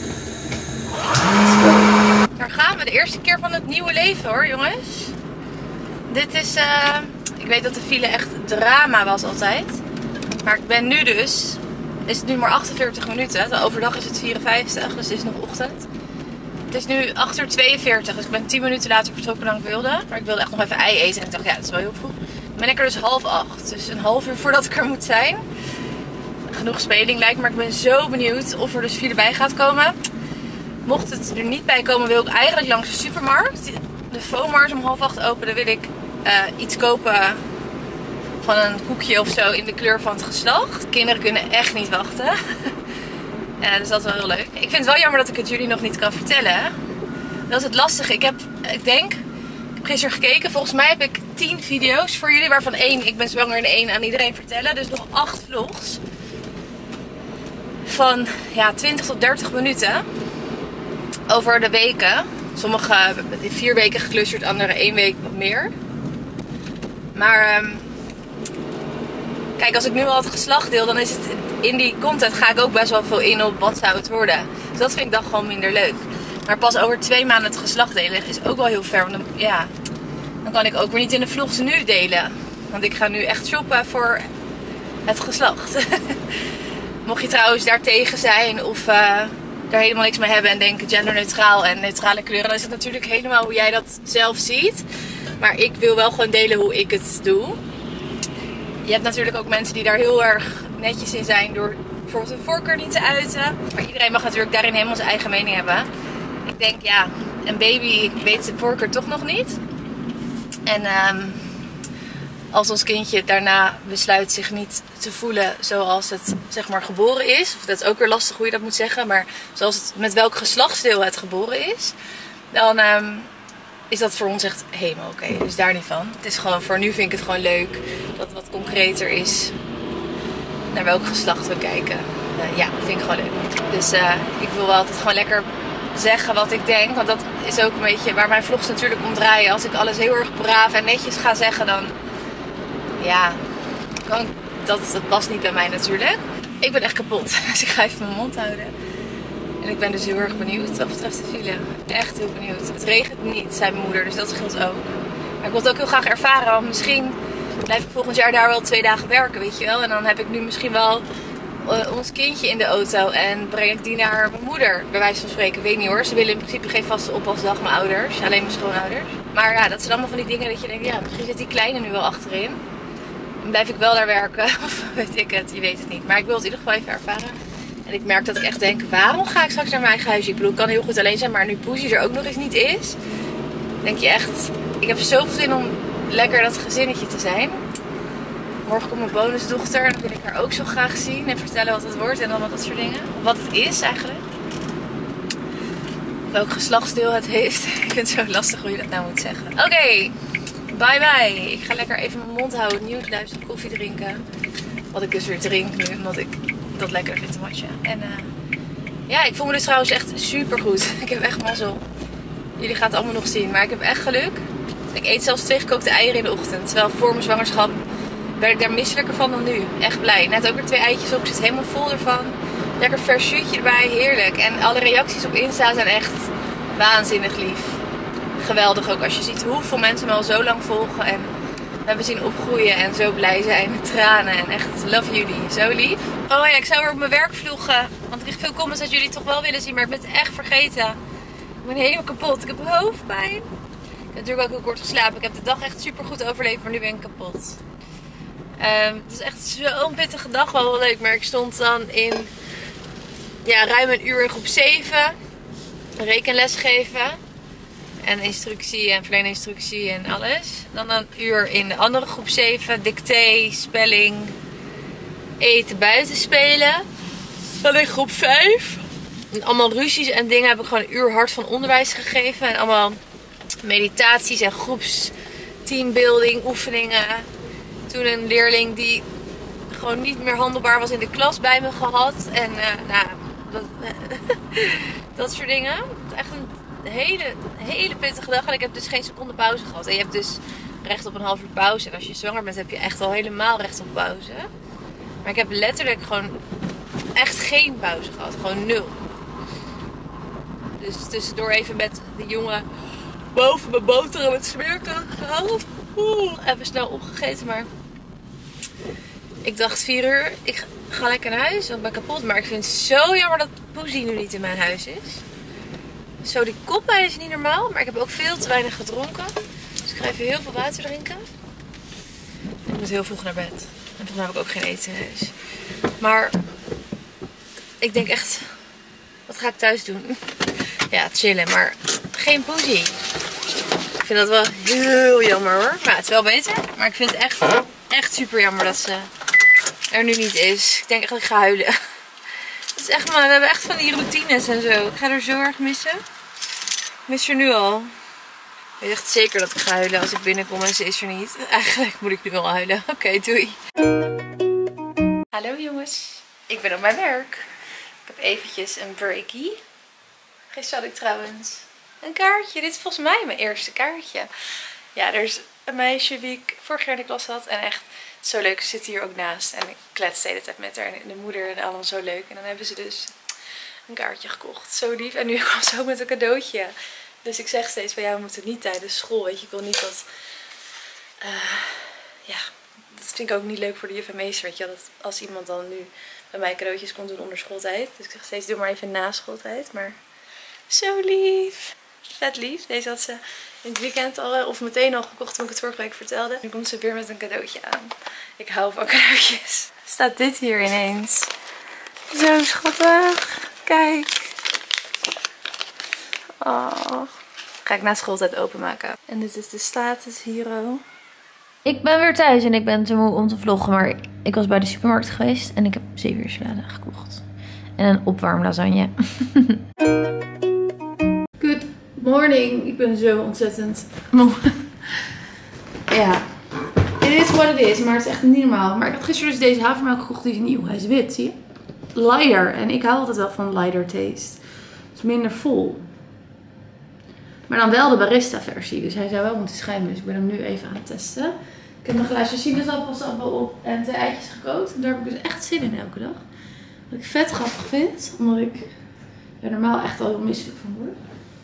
Daar gaan we, de eerste keer van het nieuwe leven hoor jongens. Dit is, uh, ik weet dat de file echt drama was altijd. Maar ik ben nu dus, is het nu maar achtenveertig minuten. De overdag is het vierenvijftig, dus het is nog ochtend. Het is nu acht uur tweeënveertig, dus ik ben tien minuten later vertrokken dan ik wilde. Maar ik wilde echt nog even ei eten en ik dacht ja, dat is wel heel vroeg. Dan ben ik er dus half acht, dus een half uur voordat ik er moet zijn. Genoeg speling lijkt, maar ik ben zo benieuwd of er dus file bij gaat komen. Mocht het er niet bij komen, wil ik eigenlijk langs de supermarkt. De Fomar is om half acht open, dan wil ik uh, iets kopen van een koekje of zo in de kleur van het geslacht. Kinderen kunnen echt niet wachten. Ja, dus dat is wel heel leuk. Ik vind het wel jammer dat ik het jullie nog niet kan vertellen. Dat is het lastige. Ik heb, ik denk, ik heb gisteren gekeken. Volgens mij heb ik tien video's voor jullie. Waarvan één, ik ben zwanger en één aan iedereen vertellen. Dus nog acht vlogs. Van ja, twintig tot dertig minuten. Over de weken. Sommige vier weken geclusterd, andere één week wat meer. Maar um, kijk, als ik nu al het geslacht deel, dan is het in die content ga ik ook best wel veel in op wat zou het worden. Dus dat vind ik dan gewoon minder leuk. Maar pas over twee maanden het geslacht delen is ook wel heel ver. Want dan, ja, dan kan ik ook weer niet in de vlogs nu delen. Want ik ga nu echt shoppen voor het geslacht. Mocht je trouwens daartegen zijn of uh, daar helemaal niks mee hebben en denken genderneutraal en neutrale kleuren, dan is het natuurlijk helemaal hoe jij dat zelf ziet. Maar ik wil wel gewoon delen hoe ik het doe. Je hebt natuurlijk ook mensen die daar heel erg netjes in zijn door bijvoorbeeld hun voorkeur niet te uiten. Maar iedereen mag natuurlijk daarin helemaal zijn eigen mening hebben. Ik denk, ja, een baby weet zijn voorkeur toch nog niet. En um, als ons kindje daarna besluit zich niet te voelen zoals het zeg maar geboren is. Of dat is ook weer lastig hoe je dat moet zeggen. Maar zoals het, met welk geslachtsdeel het geboren is. Dan um, is dat voor ons echt helemaal oké. Okay. Dus daar niet van. Het is gewoon, voor nu vind ik het gewoon leuk dat het wat concreter is. Naar welk geslacht we kijken. Uh, ja, dat vind ik gewoon leuk. Dus uh, ik wil wel altijd gewoon lekker zeggen wat ik denk. Want dat is ook een beetje waar mijn vlogs natuurlijk om draaien. Als ik alles heel erg braaf en netjes ga zeggen, dan... Ja, kan, dat, dat past niet bij mij natuurlijk. Ik ben echt kapot. Dus ik ga even mijn mond houden. En ik ben dus heel erg benieuwd wat betreft de file. Echt heel benieuwd. Het regent niet, zei mijn moeder. Dus dat scheelt ook. Maar ik wil het ook heel graag ervaren. Want misschien blijf ik volgend jaar daar wel twee dagen werken, weet je wel. En dan heb ik nu misschien wel uh, ons kindje in de auto. En breng ik die naar mijn moeder, bij wijze van spreken. Weet niet hoor. Ze willen in principe geen vaste oppasdag, mijn ouders. Alleen mijn schoonouders. Maar ja, dat zijn allemaal van die dingen dat je denkt, ja, misschien zit die kleine nu wel achterin. Dan blijf ik wel daar werken. Of weet ik het, je weet het niet. Maar ik wil het in ieder geval even ervaren. En ik merk dat ik echt denk, waarom ga ik straks naar mijn eigen huisje? Ik bedoel, ik kan heel goed alleen zijn. Maar nu Poesie er ook nog eens niet is. Denk je echt, ik heb zoveel zin om lekker dat gezinnetje te zijn. Morgen komt mijn bonusdochter. En dan wil ik haar ook zo graag zien. En vertellen wat het wordt en allemaal dat soort dingen. Wat het is eigenlijk. Welk geslachtsdeel het heeft. Ik vind het zo lastig hoe je dat nou moet zeggen. Oké. Okay. Bye bye. Ik ga lekker even mijn mond houden, nieuws luisteren, koffie drinken. Wat ik dus weer drink nu, omdat ik dat lekker vind te matchen. En uh, ja, ik voel me dus trouwens echt super goed. Ik heb echt mazzel. Jullie gaan het allemaal nog zien, maar ik heb echt geluk. Ik eet zelfs twee gekookte eieren in de ochtend. Terwijl voor mijn zwangerschap werd ik daar misselijker van dan nu. Echt blij. Net ook weer twee eitjes op. Ik zit helemaal vol ervan. Lekker vers zuurtje erbij. Heerlijk. En alle reacties op Insta zijn echt waanzinnig lief. Geweldig ook als je ziet hoeveel mensen me al zo lang volgen en me hebben zien opgroeien en zo blij zijn met tranen en echt love jullie, zo lief. Oh ja, ik zou weer op mijn werk vloegen, want ik kreeg veel comments dat jullie het toch wel willen zien, maar ik ben het echt vergeten. Ik ben helemaal kapot, ik heb hoofdpijn. Ik heb natuurlijk ook heel kort geslapen, ik heb de dag echt super goed overleefd, maar nu ben ik kapot. Um, het is echt zo'n pittige dag, wel wel leuk, maar ik stond dan in ja, ruim een uur in groep zeven, rekenles geven. En instructie en verlenen instructie en alles. Dan een uur in de andere groep zeven. Dicté, spelling, eten, buiten spelen. Dan in groep vijf. En allemaal ruzies en dingen heb ik gewoon een uur hard van onderwijs gegeven. En allemaal meditaties en groepsteambuilding, oefeningen. Toen een leerling die gewoon niet meer handelbaar was in de klas bij me gehad. En uh, nou, dat, dat soort dingen. Echt een hele, hele pittige dag. En ik heb dus geen seconde pauze gehad. En je hebt dus recht op een half uur pauze. En als je zwanger bent heb je echt al helemaal recht op pauze. Maar ik heb letterlijk gewoon echt geen pauze gehad. Gewoon nul. Dus tussendoor even met de jongen boven mijn boterham met smeerkaas gehaald. Oeh, even snel opgegeten. Maar ik dacht vier uur, ik ga lekker naar huis. Want ik ben kapot. Maar ik vind het zo jammer dat Poesie nu niet in mijn huis is. Zo, die koppijn is niet normaal. Maar ik heb ook veel te weinig gedronken. Dus ik ga even heel veel water drinken. En ik moet heel vroeg naar bed. En volgens mij heb ik ook geen eten in huis. Maar ik denk echt, wat ga ik thuis doen? Ja, chillen. Maar geen Poesie. Ik vind dat wel heel jammer hoor. Maar het is wel beter. Maar ik vind het echt, echt super jammer dat ze er nu niet is. Ik denk echt dat ik ga huilen. Het is echt, maar we hebben echt van die routines en zo. Ik ga er zo erg missen. Ik mis er nu al. Ik weet echt zeker dat ik ga huilen als ik binnenkom en ze is er niet. Eigenlijk moet ik nu al huilen. Oké, okay, doei. Hallo jongens. Ik ben op mijn werk. Ik heb eventjes een breakie. Gisteren had ik trouwens een kaartje. Dit is volgens mij mijn eerste kaartje. Ja, er is een meisje die ik vorig jaar in de klas had. En echt zo leuk. Ze zit hier ook naast. En ik klets de hele tijd met haar. En de moeder en allemaal zo leuk. En dan hebben ze dus een kaartje gekocht. Zo lief. En nu kwam ze ook met een cadeautje. Dus ik zeg steeds van ja, we moeten niet tijdens school. Weet je, ik wil niet dat... Uh, ja, dat vind ik ook niet leuk voor de juf en meester. Weet je, dat als iemand dan nu bij mij cadeautjes komt doen onder schooltijd. Dus ik zeg steeds, doe maar even na schooltijd. Maar zo lief. Vet lief. Deze had ze in het weekend al, of meteen al gekocht toen ik het vorige week vertelde. Nu komt ze weer met een cadeautje aan. Ik hou van cadeautjes. Staat dit hier ineens. Zo schattig. Kijk. Oh. Ga ik na schooltijd openmaken. En dit is de status hero. Ik ben weer thuis en ik ben te moe om te vloggen. Maar ik was bij de supermarkt geweest en ik heb zeewiersalade gekocht. En een opwarmlasagne. Good morning. Ik ben zo ontzettend moe. Ja. It is what it is. Maar het is echt niet normaal. Maar ik had gisteren dus deze havermelk gekocht. Die is nieuw. Hij is wit, zie je? Lighter. En ik hou altijd wel van lighter taste. Het is minder vol. Maar dan wel de barista versie. Dus hij zou wel moeten schuimen. Dus ik ben hem nu even aan het testen. Ik heb een glaasje sinaasappelsap op en twee eitjes gekookt. En daar heb ik dus echt zin in elke dag. Wat ik vet grappig vind. Omdat ik er normaal echt al heel misselijk van word.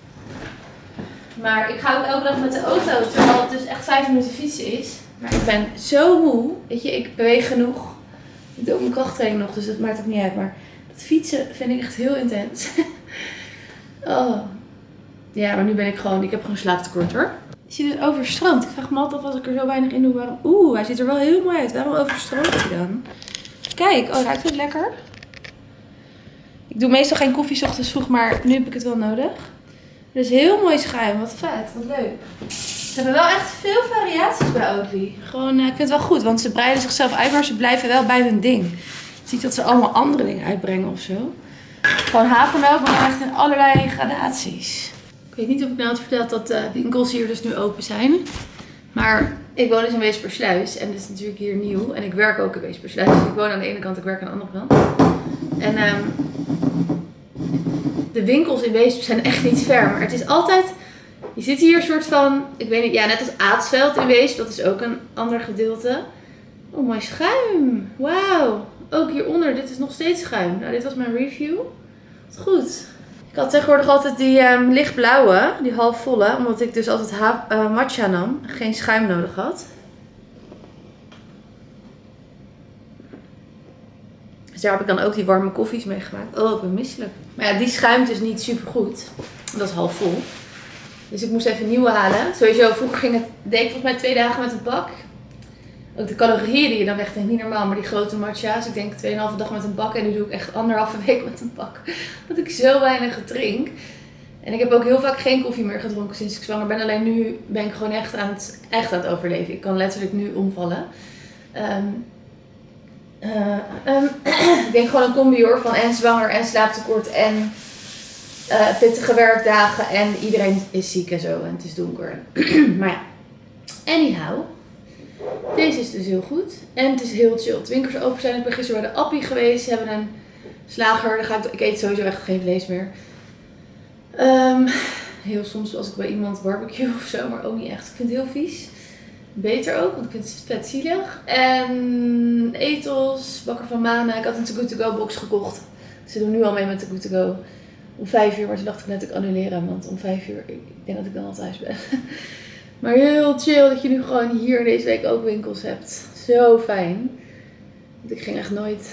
Maar ik ga ook elke dag met de auto. Terwijl het dus echt vijf minuten fietsen is. Maar ik ben zo moe. Weet je, ik beweeg genoeg. Ik doe ook mijn krachttraining nog. Dus dat maakt ook niet uit. Maar dat fietsen vind ik echt heel intens. Oh. Ja, maar nu ben ik gewoon, ik heb gewoon slaaptekort hoor. Is hij dus overstroomd? Ik vraag me altijd af als ik er zo weinig in doe, waarom... Oeh, hij ziet er wel heel mooi uit. Waarom overstroomt hij dan? Kijk, oh, ruikt het lekker? Ik doe meestal geen koffie 's ochtends vroeg, maar nu heb ik het wel nodig. Het is heel mooi schuim, wat vet, wat leuk. Ze hebben wel echt veel variaties bij Oatly. Gewoon, uh, ik vind het wel goed, want ze breiden zichzelf uit, maar ze blijven wel bij hun ding. Het is niet dat ze allemaal andere dingen uitbrengen of zo. Gewoon havermelk, maar echt in allerlei gradaties. Ik weet niet of ik nou had verteld dat de winkels hier dus nu open zijn. Maar ik woon dus in Weespersluis. En dit is natuurlijk hier nieuw. En ik werk ook in Weespersluis. Dus ik woon aan de ene kant, ik werk aan de andere kant. En um, de winkels in Weesp zijn echt niet ver. Maar het is altijd... Je zit hier een soort van... Ik weet niet, ja, net als Aatsveld in Weesp. Dat is ook een ander gedeelte. Oh, mooi schuim. Wauw. Ook hieronder, dit is nog steeds schuim. Nou, dit was mijn review. Wat goed. Ik had tegenwoordig altijd die um, lichtblauwe, die halfvolle, omdat ik dus altijd ha uh, matcha nam, geen schuim nodig had. Dus daar heb ik dan ook die warme koffies mee gemaakt. Oh, ik ben misselijk. Maar ja, die schuimt dus niet super goed. Dat is half vol. Dus ik moest even een nieuwe halen. Sowieso, vroeger ging het, deed ik volgens mij twee dagen met een bak. Ook de calorieën die je dan wegdenkt, niet normaal, maar die grote matcha's. Ik denk tweeënhalve dag met een bak en nu doe ik echt anderhalve week met een bak. Dat ik zo weinig drink. En ik heb ook heel vaak geen koffie meer gedronken sinds ik zwanger ben. Alleen nu ben ik gewoon echt aan het, echt aan het overleven. Ik kan letterlijk nu omvallen. Um, uh, um, ik denk gewoon een combi hoor, van en zwanger en slaaptekort en uh, pittige werkdagen. En iedereen is ziek en zo en het is donker. Maar ja, anyhow. Deze is dus heel goed. En het is heel chill. De winkels open zijn. Ik ben gisteren bij de Appie geweest. Ze hebben een slager. Daar ga ik, ik eet sowieso echt geen vlees meer. Um, heel soms als ik bij iemand barbecue of zo. Maar ook niet echt. Ik vind het heel vies. Beter ook. Want ik vind het vet zielig. En etels. Bakker van Mana. Ik had een Too Good To Go box gekocht. Ze doen nu al mee met Too Good To Go. Om vijf uur. Maar toen dacht ik net ik annuleren. Want om vijf uur. Ik denk dat ik dan al thuis ben. Maar heel chill dat je nu gewoon hier deze week ook winkels hebt. Zo fijn. Want ik ging echt nooit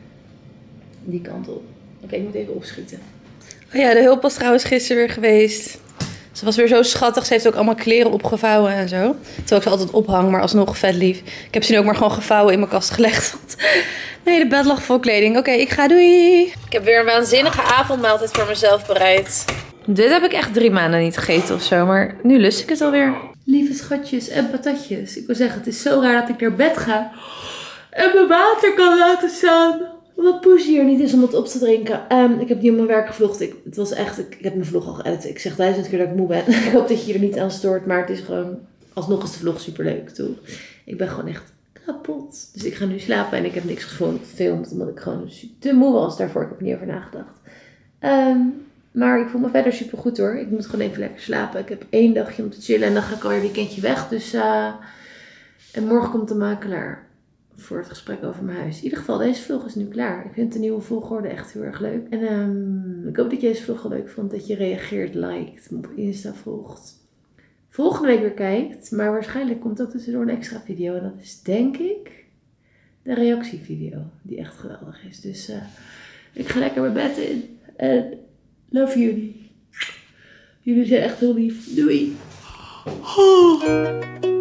die kant op. Oké, okay, ik moet even opschieten. Oh ja, de hulp was trouwens gisteren weer geweest. Ze was weer zo schattig. Ze heeft ook allemaal kleren opgevouwen en zo. Terwijl ik ze altijd ophang, maar alsnog vet lief. Ik heb ze nu ook maar gewoon gevouwen in mijn kast gelegd. Nee, de bed lag vol kleding. Oké, okay, ik ga, doei. Ik heb weer een waanzinnige avondmaaltijd voor mezelf bereid. Dit heb ik echt drie maanden niet gegeten of zo, maar nu lust ik het alweer. Lieve schatjes en patatjes. Ik wil zeggen, het is zo raar dat ik naar bed ga en mijn water kan laten staan. Omdat Poes hier niet is om het op te drinken. Um, ik heb niet op mijn werk gevlogd. Ik, het was echt, ik, ik heb mijn vlog al geëdit. Ik zeg duizend keer dat ik moe ben. Ik hoop dat je er niet aan stoort, maar het is gewoon, alsnog is de vlog super leuk, toch? Ik ben gewoon echt kapot. Dus ik ga nu slapen en ik heb niks gefilmd, omdat ik gewoon te moe was daarvoor. Ik heb er niet over nagedacht. Um, Maar ik voel me verder super goed hoor. Ik moet gewoon even lekker slapen. Ik heb één dagje om te chillen en dan ga ik alweer een weekendje weg. Dus, uh, en morgen komt de makelaar voor het gesprek over mijn huis. In ieder geval, deze vlog is nu klaar. Ik vind de nieuwe volgorde echt heel erg leuk. En um, ik hoop dat je deze vlog leuk vond. Dat je reageert, liked, me op Insta volgt. volgende week weer kijkt. Maar waarschijnlijk komt ook tussendoor een extra video. En dat is denk ik de reactievideo. Die echt geweldig is. Dus uh, ik ga lekker mijn bed in. En love jullie. Jullie zijn echt heel lief. Doei. Oh.